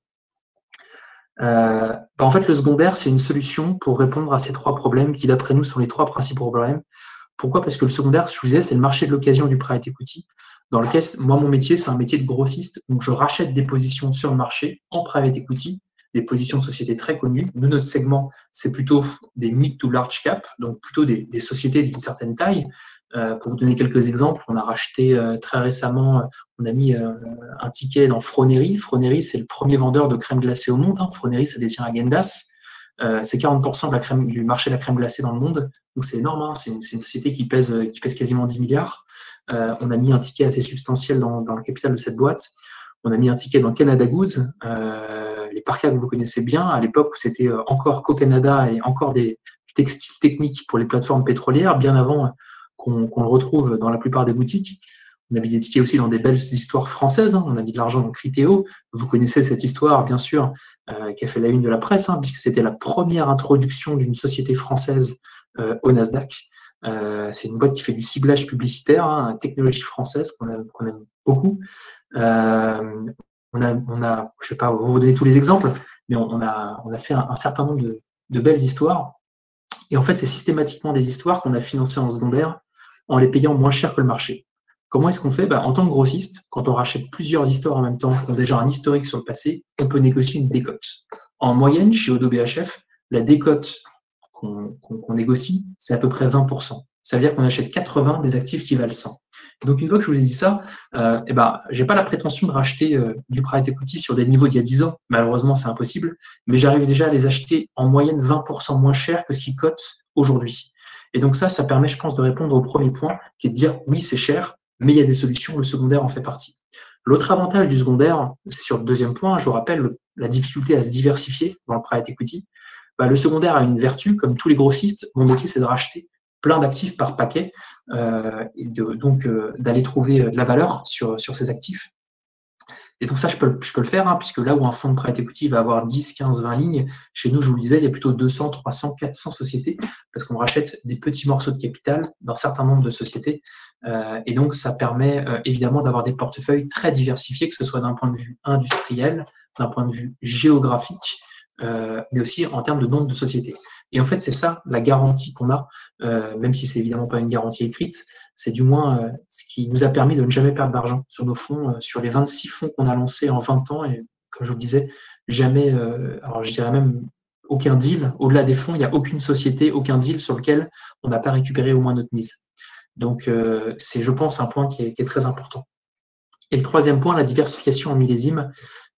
Euh, bah, en fait, le secondaire, c'est une solution pour répondre à ces trois problèmes qui, d'après nous, sont les trois principaux problèmes. Pourquoi? Parce que le secondaire, je vous disais, c'est le marché de l'occasion du private equity, dans lequel, moi, mon métier, c'est un métier de grossiste. Donc, je rachète des positions sur le marché en private equity, des positions de sociétés très connues. Nous, notre segment, c'est plutôt des mid to large cap, donc plutôt des, des sociétés d'une certaine taille. Euh, pour vous donner quelques exemples, on a racheté euh, très récemment, euh, on a mis euh, un ticket dans Froneri. Froneri, c'est le premier vendeur de crème glacée au monde. Hein. Froneri, ça détient Häagen-Dazs. Euh, c'est quarante pour cent de la crème, du marché de la crème glacée dans le monde. Donc, c'est énorme. Hein. C'est une, une société qui pèse, qui pèse quasiment dix milliards. Euh, on a mis un ticket assez substantiel dans, dans le capital de cette boîte. On a mis un ticket dans Canada Goose, euh, les parkas que vous connaissez bien, à l'époque où c'était encore Co-Canada et encore des textiles techniques pour les plateformes pétrolières, bien avant qu'on qu'on le retrouve dans la plupart des boutiques. On a mis des tickets aussi dans des belles histoires françaises. Hein. On a mis de l'argent dans Criteo. Vous connaissez cette histoire, bien sûr, euh, qui a fait la une de la presse, hein, puisque c'était la première introduction d'une société française euh, au Nasdaq. Euh, c'est une boîte qui fait du ciblage publicitaire, hein, une technologie française qu'on aime, qu'on aime beaucoup. Euh, on a, on a, je ne vais pas vous donner tous les exemples, mais on, on, a, on a fait un, un certain nombre de, de belles histoires. Et en fait, c'est systématiquement des histoires qu'on a financées en secondaire en les payant moins cher que le marché. Comment est-ce qu'on fait? Bah, en tant que grossiste, quand on rachète plusieurs histoires en même temps, qui ont déjà un historique sur le passé, on peut négocier une décote. En moyenne, chez Odo B H F, la décote qu'on qu'on, qu'on négocie, c'est à peu près vingt pour cent. Ça veut dire qu'on achète quatre-vingts des actifs qui valent cent. Donc, une fois que je vous ai dit ça, euh, eh ben, j'ai pas la prétention de racheter euh, du private equity sur des niveaux d'il y a dix ans. Malheureusement, c'est impossible. Mais j'arrive déjà à les acheter en moyenne vingt pour cent moins cher que ce qui cote aujourd'hui. Et donc ça, ça permet, je pense, de répondre au premier point, qui est de dire, oui, c'est cher, mais il y a des solutions, le secondaire en fait partie. L'autre avantage du secondaire, c'est sur le deuxième point, je vous rappelle, le, la difficulté à se diversifier dans le private equity. Bah, le secondaire a une vertu, comme tous les grossistes, mon métier, c'est de racheter plein d'actifs par paquet, euh, et de, donc euh, d'aller trouver de la valeur sur, sur ces actifs. Et donc ça, je peux, je peux le faire, hein, puisque là où un fonds de private equity va avoir dix, quinze, vingt lignes, chez nous, je vous le disais, il y a plutôt deux cents, trois cents, quatre cents sociétés, parce qu'on rachète des petits morceaux de capital d'un certain nombre de sociétés. Euh, et donc, ça permet euh, évidemment d'avoir des portefeuilles très diversifiés, que ce soit d'un point de vue industriel, d'un point de vue géographique, euh, mais aussi en termes de nombre de sociétés. Et en fait, c'est ça la garantie qu'on a, euh, même si c'est évidemment pas une garantie écrite, c'est du moins euh, ce qui nous a permis de ne jamais perdre d'argent sur nos fonds, euh, sur les vingt-six fonds qu'on a lancés en vingt ans. Et comme je vous le disais, jamais, euh, alors je dirais même aucun deal. Au-delà des fonds, il n'y a aucune société, aucun deal sur lequel on n'a pas récupéré au moins notre mise. Donc, euh, c'est, je pense, un point qui est, qui est très important. Et le troisième point, la diversification en millésime.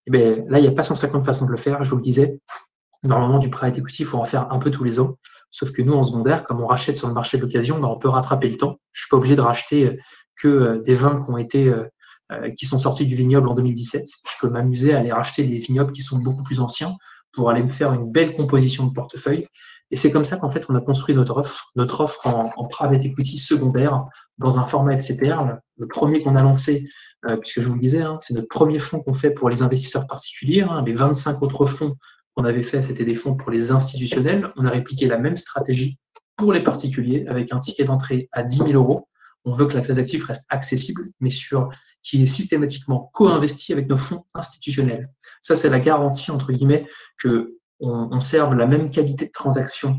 Et bien, là, il n'y a pas cent cinquante façons de le faire, je vous le disais. Normalement, du private equity, il faut en faire un peu tous les ans. Sauf que nous, en secondaire, comme on rachète sur le marché de l'occasion, ben, on peut rattraper le temps. Je ne suis pas obligé de racheter que des vins qui ont été, euh, qui sont sortis du vignoble en deux mille dix-sept. Je peux m'amuser à aller racheter des vignobles qui sont beaucoup plus anciens pour aller me faire une belle composition de portefeuille. Et c'est comme ça qu'en fait, on a construit notre offre, notre offre en, en private equity secondaire dans un format F C P R. Le premier qu'on a lancé, euh, puisque je vous le disais, hein, c'est notre premier fonds qu'on fait pour les investisseurs particuliers. Hein. Les vingt-cinq autres fonds qu'on avait fait, c'était des fonds pour les institutionnels. On a répliqué la même stratégie pour les particuliers avec un ticket d'entrée à dix mille euros. On veut que la classe d'actifs reste accessible, mais sur, qui est systématiquement co-investi avec nos fonds institutionnels. Ça, c'est la garantie, entre guillemets, que on, on serve la même qualité de transaction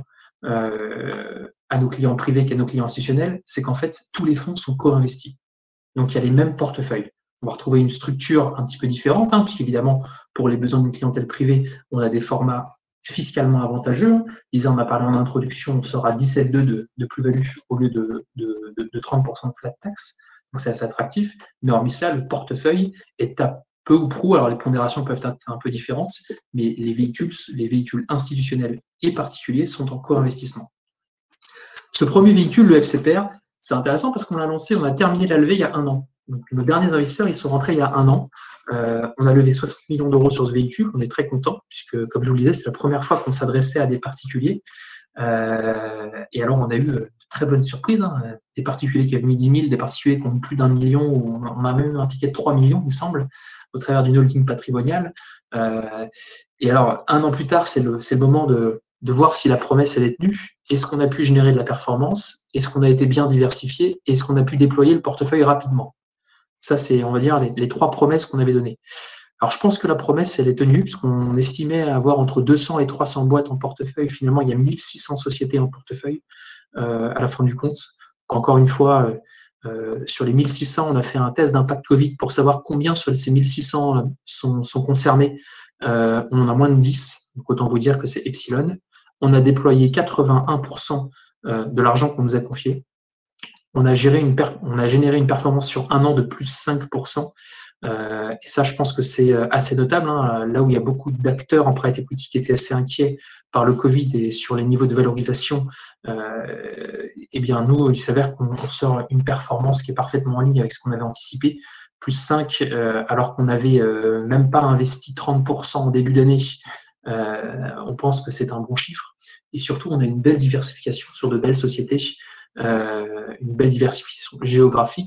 euh, à nos clients privés qu'à nos clients institutionnels. C'est qu'en fait, tous les fonds sont co-investis. Donc, il y a les mêmes portefeuilles. On va retrouver une structure un petit peu différente, hein, puisqu'évidemment, pour les besoins d'une clientèle privée, on a des formats fiscalement avantageux. Lisa en a parlé en introduction, on sera dix-sept virgule deux de, de plus-value au lieu de, de, de, de trente pour cent de flat tax. Donc, c'est assez attractif. Mais hormis cela, le portefeuille est à peu ou prou. Alors, les pondérations peuvent être un peu différentes, mais les véhicules, les véhicules institutionnels et particuliers sont en co-investissement. Ce premier véhicule, le F C P R, c'est intéressant parce qu'on l'a lancé, on a terminé la levée il y a un an. Donc, nos derniers investisseurs, ils sont rentrés il y a un an. Euh, on a levé soixante millions d'euros sur ce véhicule. On est très content puisque, comme je vous le disais, c'est la première fois qu'on s'adressait à des particuliers. Euh, et alors, on a eu de très bonnes surprises. Hein. Des particuliers qui avaient mis dix mille, des particuliers qui ont plus d'un million. Ou on a même eu un ticket de trois millions, il me semble, au travers d'une holding patrimoniale. Euh, et alors, un an plus tard, c'est le, c'est le moment de, de voir si la promesse elle est tenue. Est-ce qu'on a pu générer de la performance? Est-ce qu'on a été bien diversifié? Est-ce qu'on a pu déployer le portefeuille rapidement? Ça, c'est, on va dire, les, les trois promesses qu'on avait données. Alors, je pense que la promesse, elle est tenue, puisqu'on estimait avoir entre deux cents et trois cents boîtes en portefeuille. Finalement, il y a mille six cents sociétés en portefeuille euh, à la fin du compte. Donc, encore une fois, euh, euh, sur les mille six cents, on a fait un test d'impact Covid pour savoir combien sur ces mille six cents euh, sont, sont concernés. Euh, on en a moins de dix, donc autant vous dire que c'est epsilon. On a déployé quatre-vingt-un pour cent euh, de l'argent qu'on nous a confié. On a, géré une per- on a généré une performance sur un an de plus cinq pour cent. Euh, et ça, je pense que c'est assez notable. Hein. Là où il y a beaucoup d'acteurs en private equity qui étaient assez inquiets par le Covid et sur les niveaux de valorisation, euh, eh bien, nous, il s'avère qu'on sort une performance qui est parfaitement en ligne avec ce qu'on avait anticipé. Plus cinq, euh, alors qu'on n'avait euh, même pas investi trente pour cent en début d'année. Euh, on pense que c'est un bon chiffre. Et surtout, on a une belle diversification sur de belles sociétés. Euh, une belle diversification géographique.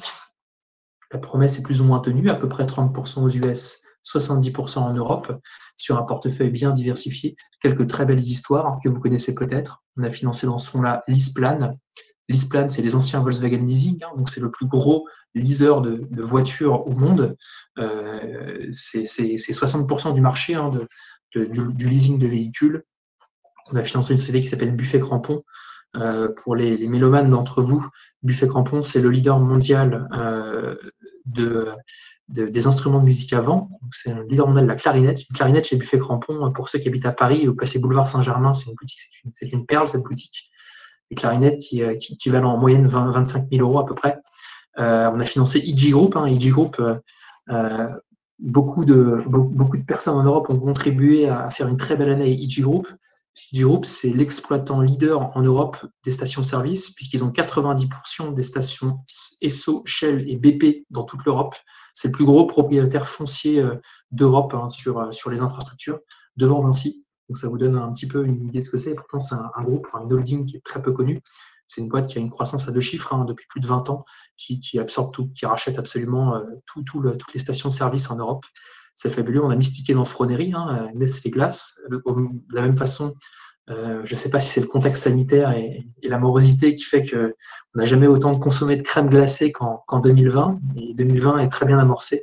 La promesse est plus ou moins tenue, à peu près trente pour cent aux U S, soixante-dix pour cent en Europe, sur un portefeuille bien diversifié. Quelques très belles histoires que vous connaissez peut-être. On a financé dans ce fonds-là LeasePlan. LeasePlan, c'est les anciens Volkswagen Leasing, hein, donc c'est le plus gros leaser de, de voitures au monde. Euh, c'est, c'est, c'est soixante pour cent du marché hein, de, de, du, du leasing de véhicules. On a financé une société qui s'appelle Buffet Crampon. Euh, pour les, les mélomanes d'entre vous, Buffet Crampon, c'est le leader mondial euh, de, de, des instruments de musique à vent. C'est le leader mondial de la clarinette. Une clarinette chez Buffet Crampon, pour ceux qui habitent à Paris, au passé boulevard Saint-Germain, c'est une boutique, c'est une, c'est une perle cette boutique. Des clarinettes qui, qui, qui valent en moyenne vingt à vingt-cinq mille euros à peu près. Euh, on a financé I G Group. Hein, I G Group, euh, euh, beaucoup, de, beaucoup de personnes en Europe ont contribué à, à faire une très belle année avec I G Group. I G Group, c'est l'exploitant leader en Europe des stations-service, puisqu'ils ont quatre-vingt-dix pour cent des stations Esso, Shell et B P dans toute l'Europe. C'est le plus gros propriétaire foncier d'Europe hein, sur, sur les infrastructures, devant Vinci. Donc ça vous donne un petit peu une idée de ce que c'est. Pourtant, c'est un, un groupe, une holding qui est très peu connue. C'est une boîte qui a une croissance à deux chiffres hein, depuis plus de vingt ans, qui, qui absorbe tout, qui rachète absolument euh, tout, tout le, toutes les stations-service en Europe. C'est fabuleux. On a mystiqué dans Fronery, hein, Nestlé Glace. De la même façon, euh, je ne sais pas si c'est le contexte sanitaire et, et la morosité qui fait qu'on n'a jamais autant consommé de crème glacée qu'en, qu'en deux mille vingt. Et deux mille vingt est très bien amorcé.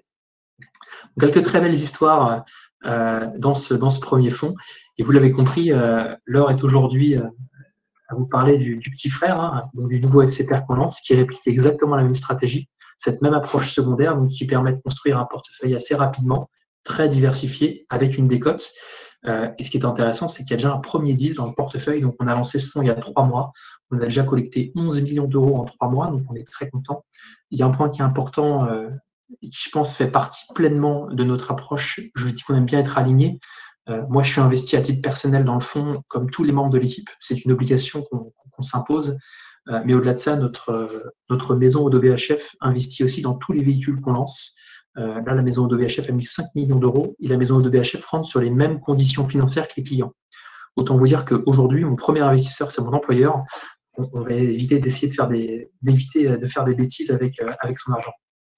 Donc, quelques très belles histoires euh, dans, ce, dans ce premier fonds. Et vous l'avez compris, euh, l'heure est aujourd'hui euh, à vous parler du, du petit frère, hein, donc du nouveau F C P R qu'on lance, qui réplique exactement la même stratégie, cette même approche secondaire, donc qui permet de construire un portefeuille assez rapidement, très diversifié, avec une décote. Euh, et ce qui est intéressant, c'est qu'il y a déjà un premier deal dans le portefeuille. Donc, on a lancé ce fonds il y a trois mois. On a déjà collecté onze millions d'euros en trois mois, donc on est très content. Il y a un point qui est important, euh, et qui, je pense, fait partie pleinement de notre approche. Je vous dis qu'on aime bien être aligné. Euh, moi, je suis investi à titre personnel dans le fonds, comme tous les membres de l'équipe. C'est une obligation qu'on qu'on s'impose. Euh, mais au-delà de ça, notre, euh, notre maison Odo B H F investit aussi dans tous les véhicules qu'on lance. Euh, là, la maison Odo B H F a mis cinq millions d'euros et la maison Odo B H F rentre sur les mêmes conditions financières que les clients. Autant vous dire qu'aujourd'hui, mon premier investisseur, c'est mon employeur. On, on va éviter d'essayer de faire des, d'éviter de faire des bêtises avec, euh, avec son argent.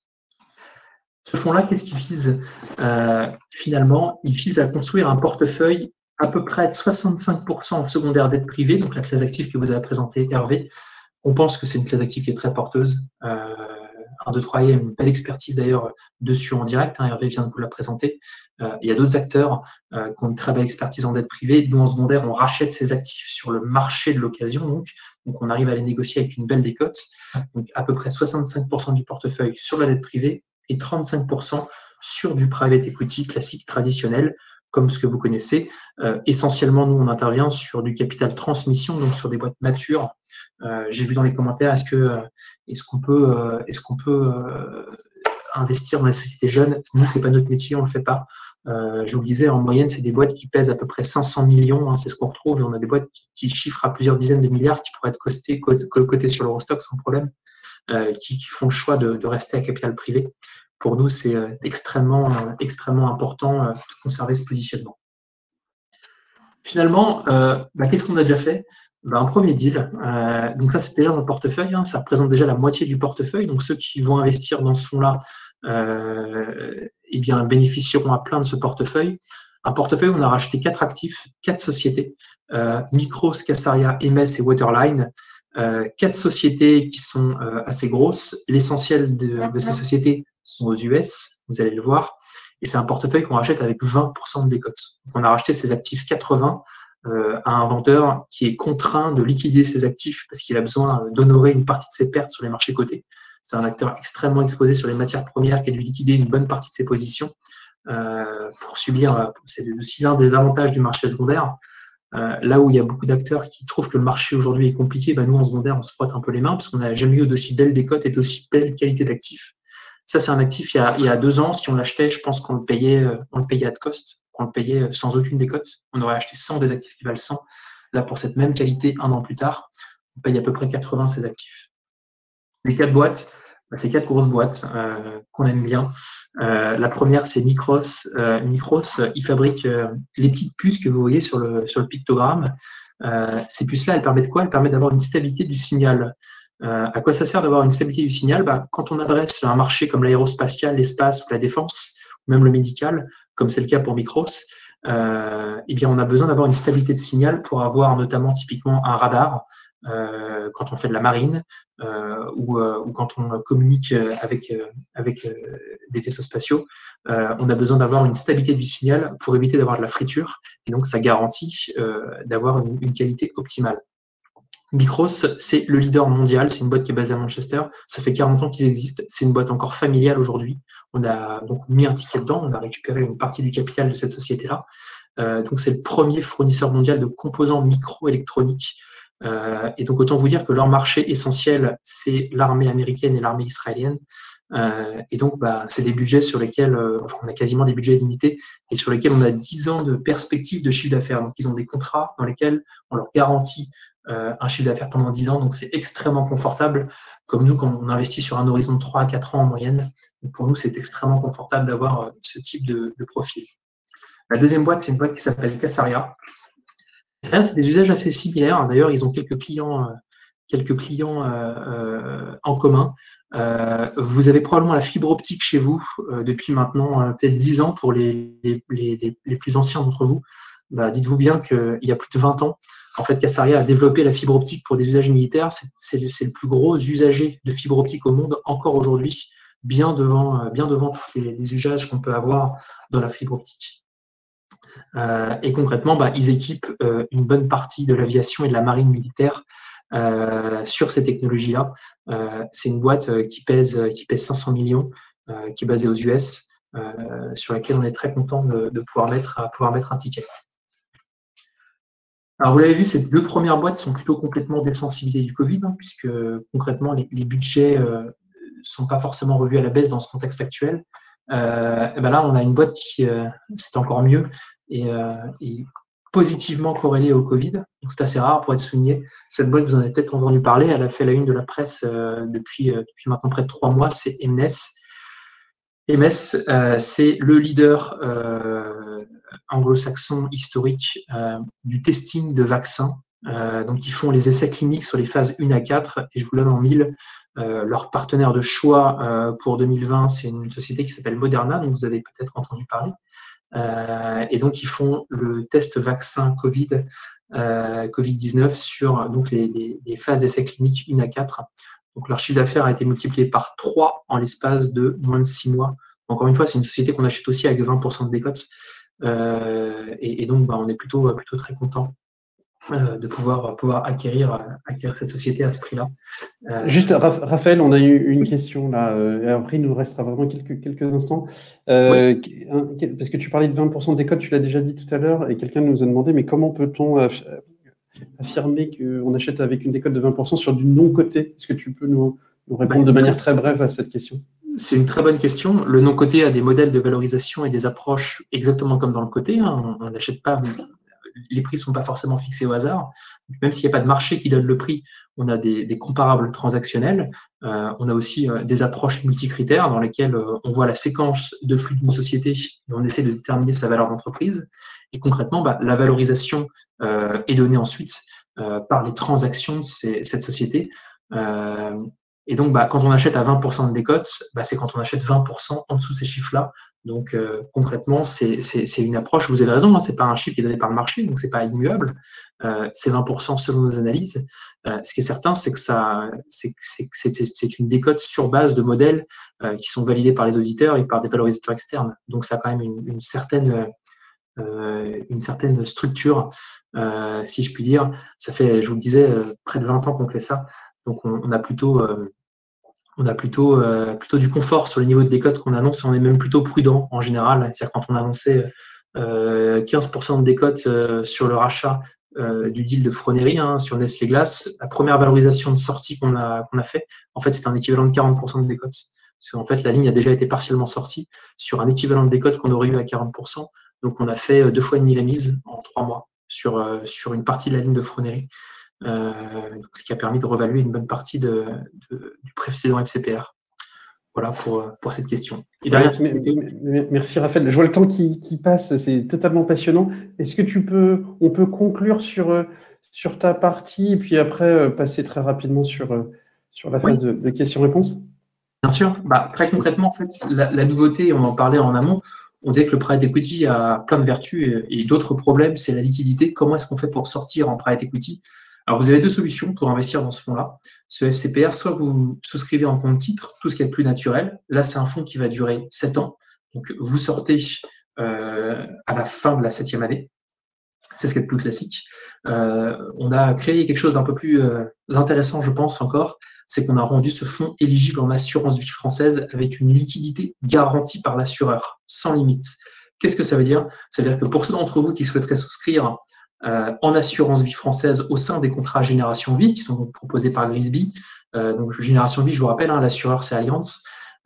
Ce fonds-là, qu'est-ce qu'il vise euh, finalement? Il vise à construire un portefeuille à peu près de soixante-cinq pour cent en secondaire dette privée, donc la classe active que vous avez présentée, Hervé. On pense que c'est une classe active qui est très porteuse. Euh, un, deux, trois, il y a une belle expertise d'ailleurs dessus en direct. Hein, Hervé vient de vous la présenter. Euh, il y a d'autres acteurs euh, qui ont une très belle expertise en dette privée. Nous, en secondaire, on rachète ces actifs sur le marché de l'occasion. Donc, donc, on arrive à les négocier avec une belle décote. Donc, à peu près soixante-cinq pour cent du portefeuille sur la dette privée et trente-cinq pour cent sur du private equity classique traditionnel, comme ce que vous connaissez. Euh, essentiellement, nous, on intervient sur du capital transmission, donc sur des boîtes matures. Euh, J'ai vu dans les commentaires, est-ce que euh, est-ce qu'on peut, euh, est-ce qu'on peut euh, investir dans les sociétés jeunes? Nous, c'est pas notre métier, on le fait pas. Euh, je vous le disais, en moyenne, c'est des boîtes qui pèsent à peu près cinq cents millions, hein, c'est ce qu'on retrouve, et on a des boîtes qui, qui chiffrent à plusieurs dizaines de milliards, qui pourraient être costées, cotées sur l'Eurostock sans problème, euh, qui, qui font le choix de, de rester à capital privé. Pour nous, c'est euh, extrêmement, euh, extrêmement important euh, de conserver ce positionnement. Finalement, euh, bah, qu'est-ce qu'on a déjà fait? Bah, un premier deal. Euh, donc ça, c'est déjà dans le portefeuille. Hein, ça représente déjà la moitié du portefeuille. Donc ceux qui vont investir dans ce fonds-là, euh, eh bien, bénéficieront à plein de ce portefeuille. Un portefeuille où on a racheté quatre actifs, quatre sociétés, euh, Micros, Casaria, M S et Waterline. Euh, quatre sociétés qui sont euh, assez grosses. L'essentiel de, de ces sociétés sont aux U S, vous allez le voir. Et c'est un portefeuille qu'on rachète avec vingt pour cent de décote. Donc on a racheté ces actifs quatre-vingts euh, à un vendeur qui est contraint de liquider ses actifs parce qu'il a besoin d'honorer une partie de ses pertes sur les marchés cotés. C'est un acteur extrêmement exposé sur les matières premières qui a dû liquider une bonne partie de ses positions euh, pour subir, c'est aussi l'un des avantages du marché secondaire. Euh, là où il y a beaucoup d'acteurs qui trouvent que le marché aujourd'hui est compliqué, ben nous en secondaire on se frotte un peu les mains parce qu'on n'a jamais eu d'aussi belles décotes et d'aussi belle qualité d'actifs. Ça, c'est un actif il y, a, il y a deux ans. Si on l'achetait, je pense qu'on le payait, on le payait à de cost, qu'on le payait sans aucune décote. On aurait acheté cent des actifs qui valent cent. Là, pour cette même qualité, un an plus tard, on paye à peu près quatre-vingts ces actifs. Les quatre boîtes, bah, c'est quatre grosses boîtes euh, qu'on aime bien. Euh, la première, c'est Micros. Euh, Micros, ils fabriquent euh, les petites puces que vous voyez sur le, sur le pictogramme. Euh, ces puces-là, elles permettent quoi? Elles permettent d'avoir une stabilité du signal. Euh, à quoi ça sert d'avoir une stabilité du signal? Bah, quand on adresse un marché comme l'aérospatial, l'espace ou la défense, ou même le médical, comme c'est le cas pour Micros, euh, eh bien, on a besoin d'avoir une stabilité de signal pour avoir notamment typiquement un radar euh, quand on fait de la marine euh, ou, euh, ou quand on communique avec, euh, avec euh, des vaisseaux spatiaux. Euh, on a besoin d'avoir une stabilité du signal pour éviter d'avoir de la friture et donc ça garantit euh, d'avoir une, une qualité optimale. Micros, c'est le leader mondial, c'est une boîte qui est basée à Manchester, ça fait quarante ans qu'ils existent, c'est une boîte encore familiale aujourd'hui. On a donc mis un ticket dedans, on a récupéré une partie du capital de cette société-là. Euh, donc c'est le premier fournisseur mondial de composants microélectroniques. Euh, et donc autant vous dire que leur marché essentiel, c'est l'armée américaine et l'armée israélienne. Euh, et donc bah, c'est des budgets sur lesquels, euh, enfin, on a quasiment des budgets limités et sur lesquels on a dix ans de perspective de chiffre d'affaires. Donc ils ont des contrats dans lesquels on leur garantit Euh, un chiffre d'affaires pendant dix ans, donc c'est extrêmement confortable, comme nous, quand on investit sur un horizon de trois à quatre ans en moyenne. Donc pour nous, c'est extrêmement confortable d'avoir euh, ce type de, de profil. La deuxième boîte, c'est une boîte qui s'appelle Casaria. C'est des usages assez similaires. D'ailleurs, ils ont quelques clients, euh, quelques clients euh, euh, en commun. Euh, vous avez probablement la fibre optique chez vous euh, depuis maintenant euh, peut-être dix ans pour les, les, les, les plus anciens d'entre vous. Bah, dites-vous bien qu'il y a plus de vingt ans, en fait, Casaria a développé la fibre optique pour des usages militaires. C'est le, le plus gros usager de fibre optique au monde encore aujourd'hui, bien devant, bien devant tous les, les usages qu'on peut avoir dans la fibre optique. Euh, et concrètement, bah, ils équipent euh, une bonne partie de l'aviation et de la marine militaire euh, sur ces technologies-là. Euh, c'est une boîte qui pèse, qui pèse cinq cents millions, euh, qui est basée aux U S, euh, sur laquelle on est très content de, de pouvoir mettre, pouvoir mettre un ticket. Alors, vous l'avez vu, ces deux premières boîtes sont plutôt complètement désensibilisées du Covid, hein, puisque concrètement, les, les budgets euh, sont pas forcément revus à la baisse dans ce contexte actuel. Euh, et ben là, on a une boîte qui, euh, c'est encore mieux, et, euh, et positivement corrélée au Covid. Donc, c'est assez rare pour être souligné. Cette boîte, vous en avez peut-être entendu parler. Elle a fait la une de la presse euh, depuis, euh, depuis maintenant près de trois mois. C'est M S. M S, euh, c'est le leader euh, anglo-saxon historique euh, du testing de vaccins. Euh, donc, ils font les essais cliniques sur les phases un à quatre, et je vous donne en mille. Euh, leur partenaire de choix euh, pour deux mille vingt, c'est une société qui s'appelle Moderna, dont vous avez peut-être entendu parler. Euh, et donc, ils font le test vaccin Covid, euh, Covid dix-neuf sur donc, les, les, les phases d'essais cliniques un à quatre. Donc, leur chiffre d'affaires a été multiplié par trois en l'espace de moins de six mois. Encore une fois, c'est une société qu'on achète aussi avec vingt pour cent de décote. Euh, et, et donc, bah, on est plutôt, plutôt très content euh, de pouvoir, pouvoir acquérir, acquérir cette société à ce prix-là. Euh, Juste, Raphaël, on a eu une oui. question là. Euh, après, il nous restera vraiment quelques, quelques instants. Euh, oui. Parce que tu parlais de vingt pour cent de décote, tu l'as déjà dit tout à l'heure, et quelqu'un nous a demandé, mais comment peut-on affirmer qu'on achète avec une décote de vingt pour cent sur du non-coté? Est-ce que tu peux nous, nous répondre bah, de manière très brève à cette question? C'est une très bonne question. Le non-coté a des modèles de valorisation et des approches exactement comme dans le coté. Hein. On n'achète pas, les prix ne sont pas forcément fixés au hasard. Même s'il n'y a pas de marché qui donne le prix, on a des, des comparables transactionnels. Euh, on a aussi euh, des approches multicritères dans lesquelles euh, on voit la séquence de flux d'une société et on essaie de déterminer sa valeur d'entreprise. Et concrètement, bah, la valorisation euh, est donnée ensuite euh, par les transactions de ces, cette société. Euh, et donc, bah, quand on achète à vingt pour cent de décote, bah, c'est quand on achète vingt pour cent en dessous de ces chiffres-là. Donc, euh, concrètement, c'est une approche, vous avez raison, hein, ce n'est pas un chiffre qui est donné par le marché, donc ce n'est pas immuable. Euh, c'est vingt pour cent selon nos analyses. Euh, ce qui est certain, c'est que ça, c'est une décote sur base de modèles euh, qui sont validés par les auditeurs et par des valorisateurs externes. Donc, ça a quand même une, une certaine... Euh, une certaine structure, euh, si je puis dire. Ça fait, je vous le disais, euh, près de vingt ans qu'on fait ça. Donc, on, on a plutôt, euh, on a plutôt, euh, plutôt du confort sur le niveau de décote qu'on annonce et on est même plutôt prudent en général. C'est-à-dire quand on annonçait euh, quinze pour cent de décote euh, sur le rachat euh, du deal de Froneri hein, sur Nestlé Glace, la première valorisation de sortie qu'on a, qu'on a fait, en fait, c'est un équivalent de quarante pour cent de décote. Parce qu'en fait, la ligne a déjà été partiellement sortie sur un équivalent de décote qu'on aurait eu à quarante pour cent. Donc, on a fait deux fois et demi la mise en trois mois sur, euh, sur une partie de la ligne de Froneri, euh, ce qui a permis de revaluer une bonne partie de, de, du précédent F C P R. Voilà pour, pour cette question. Et derrière, ouais, merci Raphaël. Je vois le temps qui, qui passe, c'est totalement passionnant. Est-ce que tu peux, on peut conclure sur, sur ta partie et puis après passer très rapidement sur, sur la phase oui. de, de questions-réponses? Bien sûr. Bah, très concrètement, en fait, la, la nouveauté, on en parlait en amont. On disait que le private equity a plein de vertus et, et d'autres problèmes, c'est la liquidité. Comment est-ce qu'on fait pour sortir en private equity? Alors, vous avez deux solutions pour investir dans ce fonds-là. Ce F C P R, soit vous souscrivez en compte titre, tout ce qui est le plus naturel. Là, c'est un fonds qui va durer sept ans. Donc, vous sortez euh, à la fin de la septième année. C'est ce qui est le plus classique. Euh, on a créé quelque chose d'un peu plus euh, intéressant, je pense, encore. C'est qu'on a rendu ce fonds éligible en assurance vie française avec une liquidité garantie par l'assureur, sans limite. Qu'est-ce que ça veut dire? Ça veut dire que pour ceux d'entre vous qui souhaiteraient souscrire euh, en assurance vie française au sein des contrats Génération Vie, qui sont proposés par Grisby, euh, donc Génération Vie, je vous rappelle, hein, l'assureur c'est Allianz,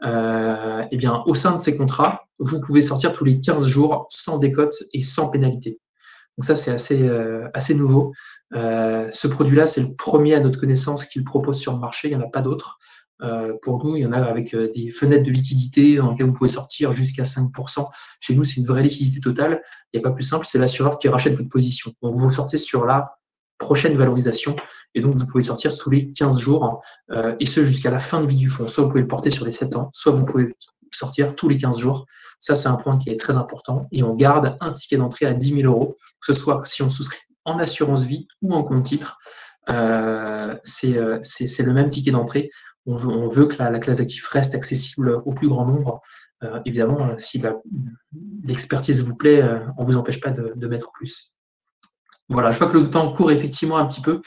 euh, et bien au sein de ces contrats, vous pouvez sortir tous les quinze jours sans décote et sans pénalité. Donc ça, c'est assez, euh, assez nouveau. Euh, ce produit-là, c'est le premier à notre connaissance qu'il propose sur le marché. Il n'y en a pas d'autres. Euh, pour nous, il y en a avec euh, des fenêtres de liquidité dans lesquelles vous pouvez sortir jusqu'à cinq pour cent. Chez nous, c'est une vraie liquidité totale. Il n'y a pas plus simple, c'est l'assureur qui rachète votre position. Donc, vous sortez sur la prochaine valorisation et donc vous pouvez sortir sous les quinze jours euh, et ce jusqu'à la fin de vie du fonds. Soit vous pouvez le porter sur les sept ans, soit vous pouvez sortir tous les quinze jours. Ça, c'est un point qui est très important. Et on garde un ticket d'entrée à dix mille euros, que ce soit si on souscrit en assurance vie ou en compte titre. Euh, c'est euh, le même ticket d'entrée. On veut, on veut que la, la classe d'actifs reste accessible au plus grand nombre. Euh, évidemment, si l'expertise vous plaît, euh, on ne vous empêche pas de, de mettre plus. Voilà, je vois que le temps court effectivement un petit peu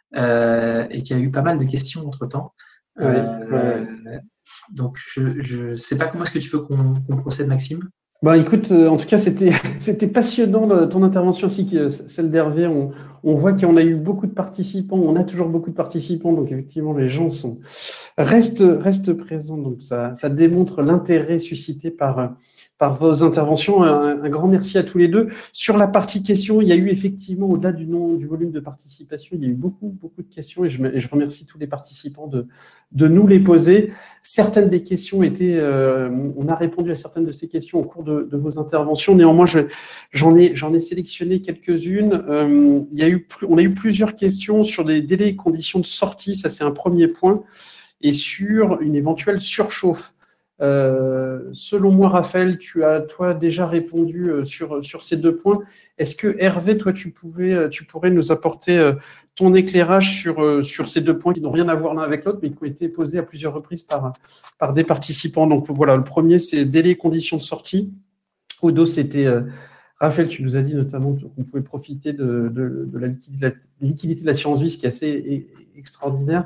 euh, et qu'il y a eu pas mal de questions entre-temps. Ouais, euh, ouais. Donc, je ne sais pas comment est-ce que tu veux qu'on qu'on procède, Maxime. Bah, écoute, euh, en tout cas, c'était c'était passionnant ton intervention ainsi que celle d'Hervé. On, on voit qu'on a eu beaucoup de participants, on a toujours beaucoup de participants, donc effectivement, les gens sont reste, reste présent. Donc, ça, ça démontre l'intérêt suscité par, par vos interventions. Un, un grand merci à tous les deux. Sur la partie questions, il y a eu effectivement, au-delà du nom, du volume de participation, il y a eu beaucoup, beaucoup de questions et je, et je remercie tous les participants de, de nous les poser. Certaines des questions étaient, euh, on a répondu à certaines de ces questions au cours de, de vos interventions. Néanmoins, je, j'en ai, j'en ai sélectionné quelques-unes. Euh, il y a eu, on a eu plusieurs questions sur des délais et conditions de sortie. Ça, c'est un premier point. Et sur une éventuelle surchauffe. Euh, selon moi, Raphaël, tu as toi déjà répondu sur, sur ces deux points. Est-ce que Hervé, toi, tu, pouvais, tu pourrais nous apporter ton éclairage sur, sur ces deux points qui n'ont rien à voir l'un avec l'autre, mais qui ont été posés à plusieurs reprises par, par des participants. Donc voilà, le premier, c'est délai et conditions de sortie. Odo, c'était… Euh, Raphaël, tu nous as dit notamment qu'on pouvait profiter de, de, de la, liquidité, la liquidité de l'assurance vie, ce qui est assez extraordinaire.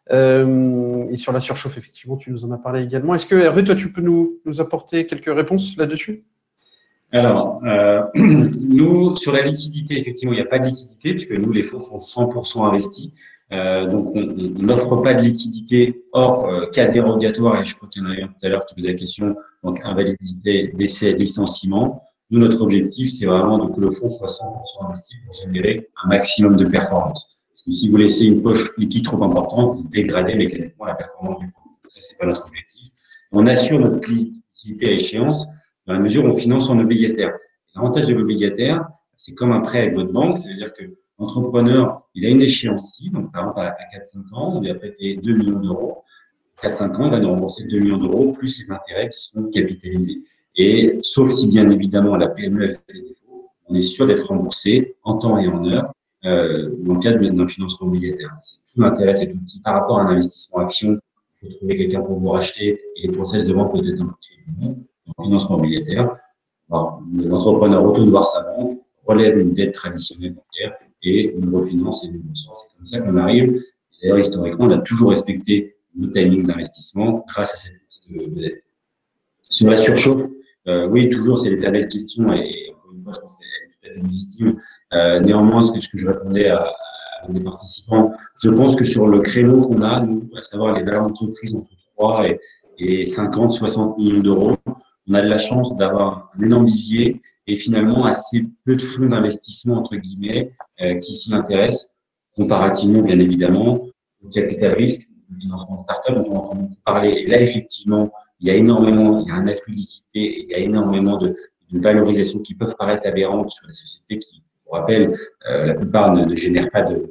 Euh, et sur la surchauffe, effectivement, tu nous en as parlé également. Est-ce que, Hervé, toi, tu peux nous, nous apporter quelques réponses là-dessus? Alors, euh, nous, sur la liquidité, effectivement, il n'y a pas de liquidité, puisque nous, les fonds sont cent pour cent investis. Euh, donc, on n'offre pas de liquidité hors euh, cas dérogatoire, et je crois qu'il y en a eu un tout à l'heure qui posait la question, donc invalidité, décès, licenciement. Nous, notre objectif, c'est vraiment que le fonds soit cent pour cent investi pour générer un maximum de performance. Parce que si vous laissez une poche liquide trop importante, vous dégradez mécaniquement la performance du fonds. Ça, c'est pas notre objectif. On assure notre liquidité à échéance dans la mesure où on finance en obligataire. L'avantage de l'obligataire, c'est comme un prêt avec votre banque, c'est-à-dire que l'entrepreneur, il a une échéance-ci, donc par exemple à quatre cinq ans, on lui a prêté deux millions d'euros. quatre cinq ans, il va nous rembourser deux millions d'euros plus les intérêts qui sont capitalisés. Et sauf si bien évidemment la P M E fait défaut, on est sûr d'être remboursé en temps et en heure euh, dans le cadre d'un financement obligataire. C'est tout l'intérêt de cet outil par rapport à un investissement action. Il faut trouver quelqu'un pour vous racheter et les process de vente peut être un petit peu long. En financement obligataire, l'entrepreneur retourne voir sa banque, relève une dette traditionnelle bancaire et nous refinance et nous reçoit. C'est comme ça qu'on arrive. D'ailleurs, historiquement, on a toujours respecté le timing d'investissement grâce à cette outil de dette. Sur la surchauffe, Euh, oui, toujours, c'est l'éternelle question et encore une fois, je pense qu'elle est tout à fait légitime. Euh, néanmoins, ce que, ce que je répondais à, à des participants, je pense que sur le créneau qu'on a, nous, à savoir les valeurs d'entreprise entre trois et, et cinquante, soixante millions d'euros, on a de la chance d'avoir un énorme vivier et finalement assez peu de fonds d'investissement, entre guillemets, euh, qui s'y intéressent, comparativement, bien évidemment, au capital risque, au financement de start-up dont on entend beaucoup parler. Et là, effectivement, il y a énormément, il y a un afflux de liquidité, et il y a énormément de, de valorisations qui peuvent paraître aberrantes sur des sociétés qui, pour rappel, euh, la plupart ne, ne génèrent pas de, de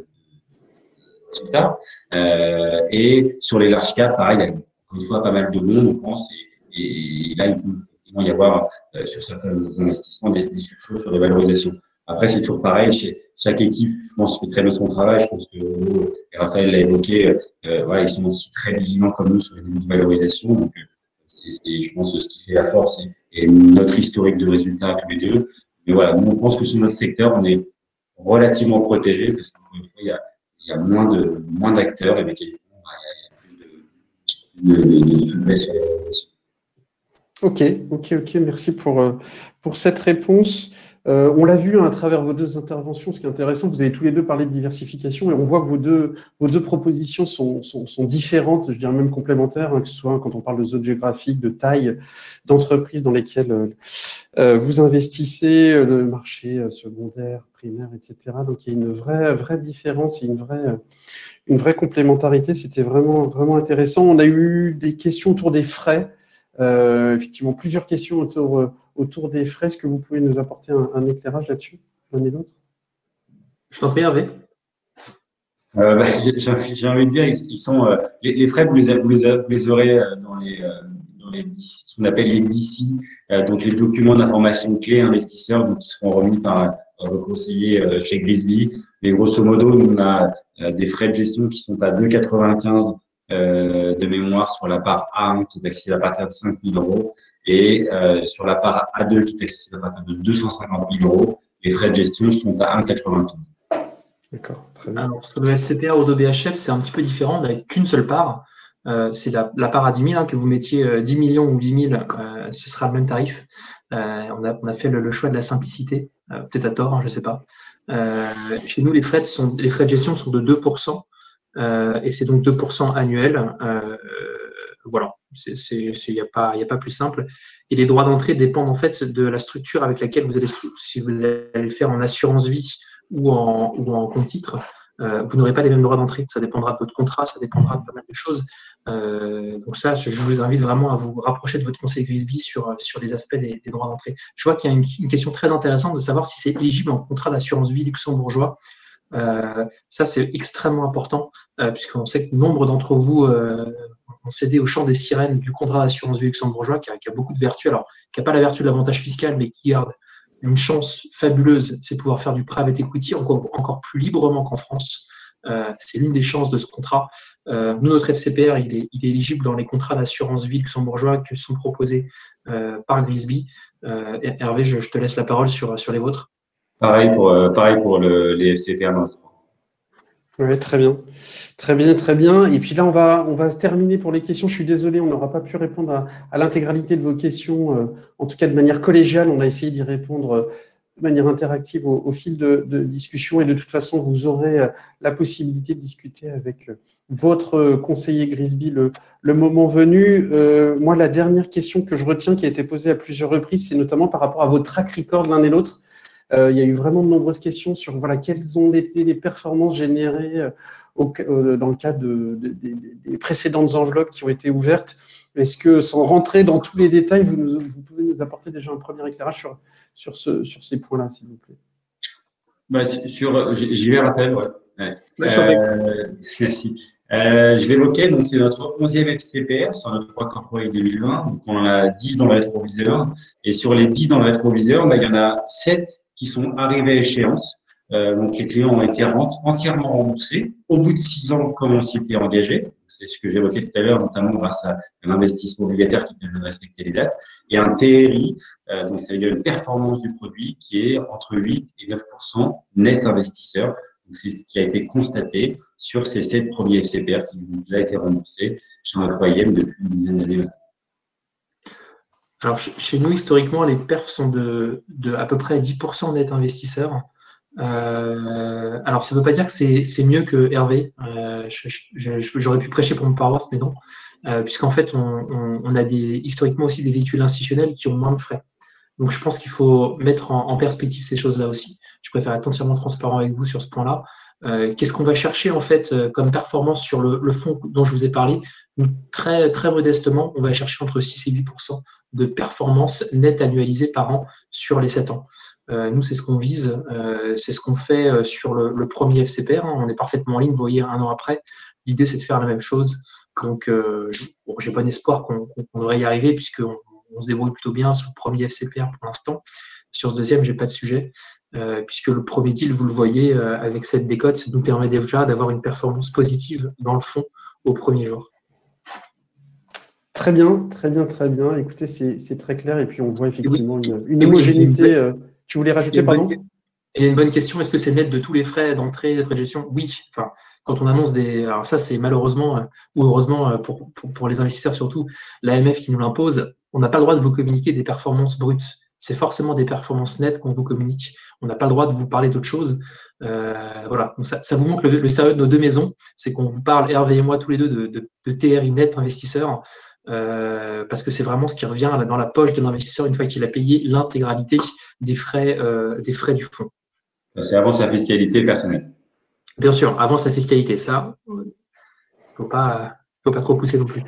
résultats. Euh, et sur les large caps, pareil, il y a encore une fois pas mal de monde, on pense, et, et là, il peut effectivement y avoir euh, sur certains investissements des, des surchauds sur des valorisations. Après, c'est toujours pareil, chez chaque équipe, je pense, fait très bien son travail. Je pense que euh, Raphaël l'a évoqué, euh, voilà, ils sont aussi très vigilants comme nous sur les valorisation. Donc, c'est, je pense, ce qui fait la force et, et notre historique de résultats tous les deux. Mais voilà, nous, on pense que sur notre secteur, on est relativement protégé parce qu'encore une fois, il y a, il y a moins de moins d'acteurs et mécaniquement, il y a plus de, de, de souplesse. Ok, ok, ok. Merci pour, pour cette réponse. Euh, on l'a vu hein, à travers vos deux interventions, ce qui est intéressant, vous avez tous les deux parlé de diversification et on voit que vos deux, vos deux propositions sont, sont, sont différentes, je dirais même complémentaires, hein, que ce soit quand on parle de zone géographique, de taille d'entreprises dans lesquelles euh, vous investissez, le marché secondaire, primaire, et cetera. Donc il y a une vraie, vraie différence, une vraie, une vraie complémentarité. C'était vraiment, vraiment intéressant. On a eu des questions autour des frais, euh, effectivement plusieurs questions autour autour des frais. Est-ce que vous pouvez nous apporter un, un éclairage là-dessus, l'un et l'autre? Je t'en prie, Hervé. Euh, bah, j'ai envie de dire, ils, ils sont, euh, les, les frais, vous les, vous les, vous les aurez dans les, euh, dans les ce qu'on appelle les D C, euh, donc les documents d'information clés investisseurs, donc qui seront remis par, par le conseiller euh, chez Grisby. Mais grosso modo, nous, on a euh, des frais de gestion qui sont à deux virgule quatre-vingt-quinze euh, de mémoire sur la part A un qui est accessible à partir de cinq mille euros. Et euh, sur la part A deux qui est accessible à partir de deux cent cinquante mille euros, les frais de gestion sont à un virgule quatre-vingt-quinze. D'accord, très bien. Alors, sur le F C P A Odo B H F, c'est un petit peu différent, avec qu'une seule part. Euh, c'est la, la part à dix mille, hein, que vous mettiez euh, dix millions ou dix mille, euh, ce sera le même tarif. Euh, on, a, on a fait le, le choix de la simplicité, euh, peut-être à tort, hein, je ne sais pas. Euh, chez nous, les frais, de sont, les frais de gestion sont de deux pour cent. euh, et c'est donc deux pour cent annuel. Euh, voilà, il n'y a, pas, y a pas plus simple. Et les droits d'entrée dépendent en fait de la structure avec laquelle vous allez, si vous allez le faire en assurance vie ou en, ou en compte titre, euh, vous n'aurez pas les mêmes droits d'entrée. Ça dépendra de votre contrat, ça dépendra de pas mal de choses. Euh, donc ça, je vous invite vraiment à vous rapprocher de votre conseiller Grisby sur, sur les aspects des, des droits d'entrée. Je vois qu'il y a une, une question très intéressante de savoir si c'est éligible en contrat d'assurance vie luxembourgeois. Euh, ça, c'est extrêmement important, euh, puisqu'on sait que nombre d'entre vous euh, ont cédé au chant des sirènes du contrat d'assurance vie luxembourgeois, qui a, qui a beaucoup de vertus, alors qui n'a pas la vertu de l'avantage fiscal, mais qui garde une chance fabuleuse, c'est de pouvoir faire du private equity encore, encore plus librement qu'en France. Euh, c'est l'une des chances de ce contrat. Euh, nous, notre F C P R, il est, il est éligible dans les contrats d'assurance vie luxembourgeois qui sont proposés euh, par Grisby. Euh, Hervé, je, je te laisse la parole sur, sur les vôtres. Pareil pour, euh, pareil pour le, les F C P R dans le trois. Oui, très bien. Très bien, très bien. Et puis là, on va, on va terminer pour les questions. Je suis désolé, on n'aura pas pu répondre à, à l'intégralité de vos questions, euh, en tout cas de manière collégiale. On a essayé d'y répondre euh, de manière interactive au, au fil de, de discussion. Et de toute façon, vous aurez euh, la possibilité de discuter avec euh, votre euh, conseiller Grisby le, le moment venu. Euh, moi, la dernière question que je retiens, qui a été posée à plusieurs reprises, c'est notamment par rapport à vos track records l'un et l'autre. Euh, il y a eu vraiment de nombreuses questions sur voilà, quelles ont été les performances générées euh, au, euh, dans le cadre de, de, de, des précédentes enveloppes qui ont été ouvertes. Est-ce que, sans rentrer dans tous les détails, vous, nous, vous pouvez nous apporter déjà un premier éclairage sur, sur, ce, sur ces points-là, s'il vous plaît? Bah, sur, j'y vais, Raphaël. Ouais. Ouais. Euh, merci. Euh, je l'évoquais, donc c'est notre onzième F C P R sur notre trois corporate deux mille vingt. Donc on en a dix dans le rétroviseur. Et sur les dix dans le rétroviseur, bah, il y en a sept qui sont arrivés à échéance. Euh, donc les clients ont été entièrement remboursés au bout de six ans, comme on s'y était engagé. C'est ce que j'évoquais tout à l'heure, notamment grâce à l'investissement obligataire qui permet de respecter les dates. Et un T R I, euh, donc c'est-à-dire une performance du produit qui est entre huit et neuf pour cent net investisseur. Donc c'est ce qui a été constaté sur ces sept premiers F C P R qui ont déjà été remboursés chez un troisième depuis une dizaine d'années maintenant. Alors, chez nous, historiquement, les perfs sont de, de à peu près dix pour cent net investisseurs. Euh, alors, ça ne veut pas dire que c'est mieux que Hervé. Euh, J'aurais pu prêcher pour mon paroisse, mais non. Euh, Puisqu'en fait, on, on, on a des, historiquement aussi des véhicules institutionnels qui ont moins de frais. Donc, je pense qu'il faut mettre en, en perspective ces choses-là aussi. Je préfère être entièrement transparent avec vous sur ce point-là. Euh, Qu'est-ce qu'on va chercher en fait comme performance sur le, le fonds dont je vous ai parlé? Très, très modestement, on va chercher entre six et huit pour cent de performance nette annualisée par an sur les sept ans. Euh, nous, c'est ce qu'on vise, euh, c'est ce qu'on fait sur le, le premier F C P R. Hein. On est parfaitement en ligne, vous voyez, un an après. L'idée, c'est de faire la même chose. Donc, euh, bon, j'ai bon espoir qu'on qu'on devrait y arriver puisqu'on on se débrouille plutôt bien sur le premier F C P R pour l'instant. Sur ce deuxième, j'ai pas de sujet. Euh, puisque le premier deal, vous le voyez, euh, avec cette décote, ça nous permet déjà d'avoir une performance positive dans le fond au premier jour. Très bien, très bien, très bien. Écoutez, c'est très clair et puis on voit effectivement oui. une, une et homogénéité. Oui, euh, tu voulais rajouter, pardon? Il y a une bonne question, est-ce que c'est net de tous les frais d'entrée, de frais de gestion? Oui. Enfin, quand on annonce des… Alors ça, c'est malheureusement, euh, ou heureusement pour, pour, pour les investisseurs surtout, l'A M F qui nous l'impose, on n'a pas le droit de vous communiquer des performances brutes. C'est forcément des performances nettes qu'on vous communique. On n'a pas le droit de vous parler d'autre chose. Euh, voilà. Donc ça, ça vous montre le, le sérieux de nos deux maisons. C'est qu'on vous parle, Hervé et moi, tous les deux, de, de, de T R I net investisseur, euh, parce que c'est vraiment ce qui revient là, dans la poche de l'investisseur une fois qu'il a payé l'intégralité des frais, euh, des frais du fonds. C'est avant sa fiscalité personnelle. Bien sûr, avant sa fiscalité. Ça, il ne faut pas, faut pas trop pousser non plus.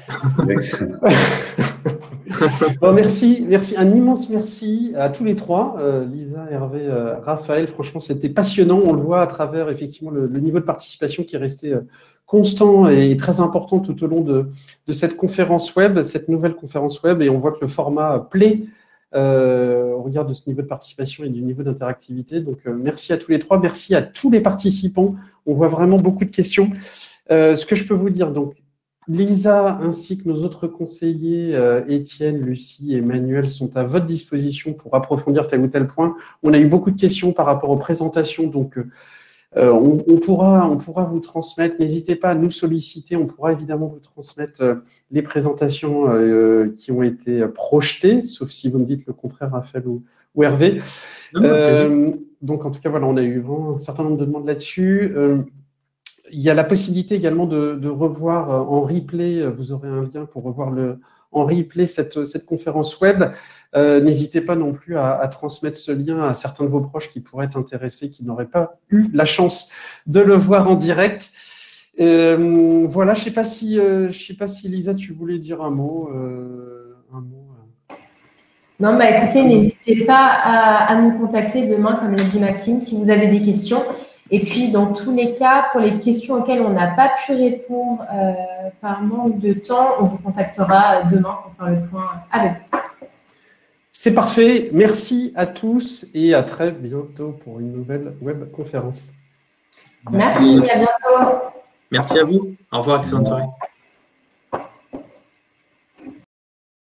Bon, merci, merci, un immense merci à tous les trois, euh, Lisa, Hervé, euh, Raphaël. Franchement, c'était passionnant. On le voit à travers effectivement le, le niveau de participation qui est resté euh, constant et très important tout au long de, de cette conférence web, cette nouvelle conférence web. Et on voit que le format plaît euh, au regard de ce niveau de participation et du niveau d'interactivité. Donc, euh, merci à tous les trois. Merci à tous les participants. On voit vraiment beaucoup de questions. Euh, ce que je peux vous dire, donc, Lisa ainsi que nos autres conseillers, euh, Étienne, Lucie et Emmanuel, sont à votre disposition pour approfondir tel ou tel point. On a eu beaucoup de questions par rapport aux présentations, donc euh, on, on, pourra, on pourra vous transmettre. N'hésitez pas à nous solliciter, on pourra évidemment vous transmettre euh, les présentations euh, qui ont été projetées, sauf si vous me dites le contraire, Raphaël ou, ou Hervé. Non, euh, donc en tout cas, voilà, on a eu vraiment un certain nombre de demandes là-dessus. Euh, il y a la possibilité également de, de revoir en replay, vous aurez un lien pour revoir le, en replay cette, cette conférence web. Euh, N'hésitez pas non plus à, à transmettre ce lien à certains de vos proches qui pourraient être intéressés, qui n'auraient pas eu la chance de le voir en direct. Euh, voilà, je ne sais pas si, euh, je sais pas si Lisa, tu voulais dire un mot. Euh, un mot euh... Non, bah écoutez, n'hésitez pas à, à nous contacter demain, comme l'a dit Maxime, si vous avez des questions. Et puis, dans tous les cas, pour les questions auxquelles on n'a pas pu répondre euh, par manque de temps, on vous contactera demain pour faire le point avec vous. C'est parfait. Merci à tous et à très bientôt pour une nouvelle web conférence. Merci, à bientôt. Merci à vous. Au revoir, excellente soirée.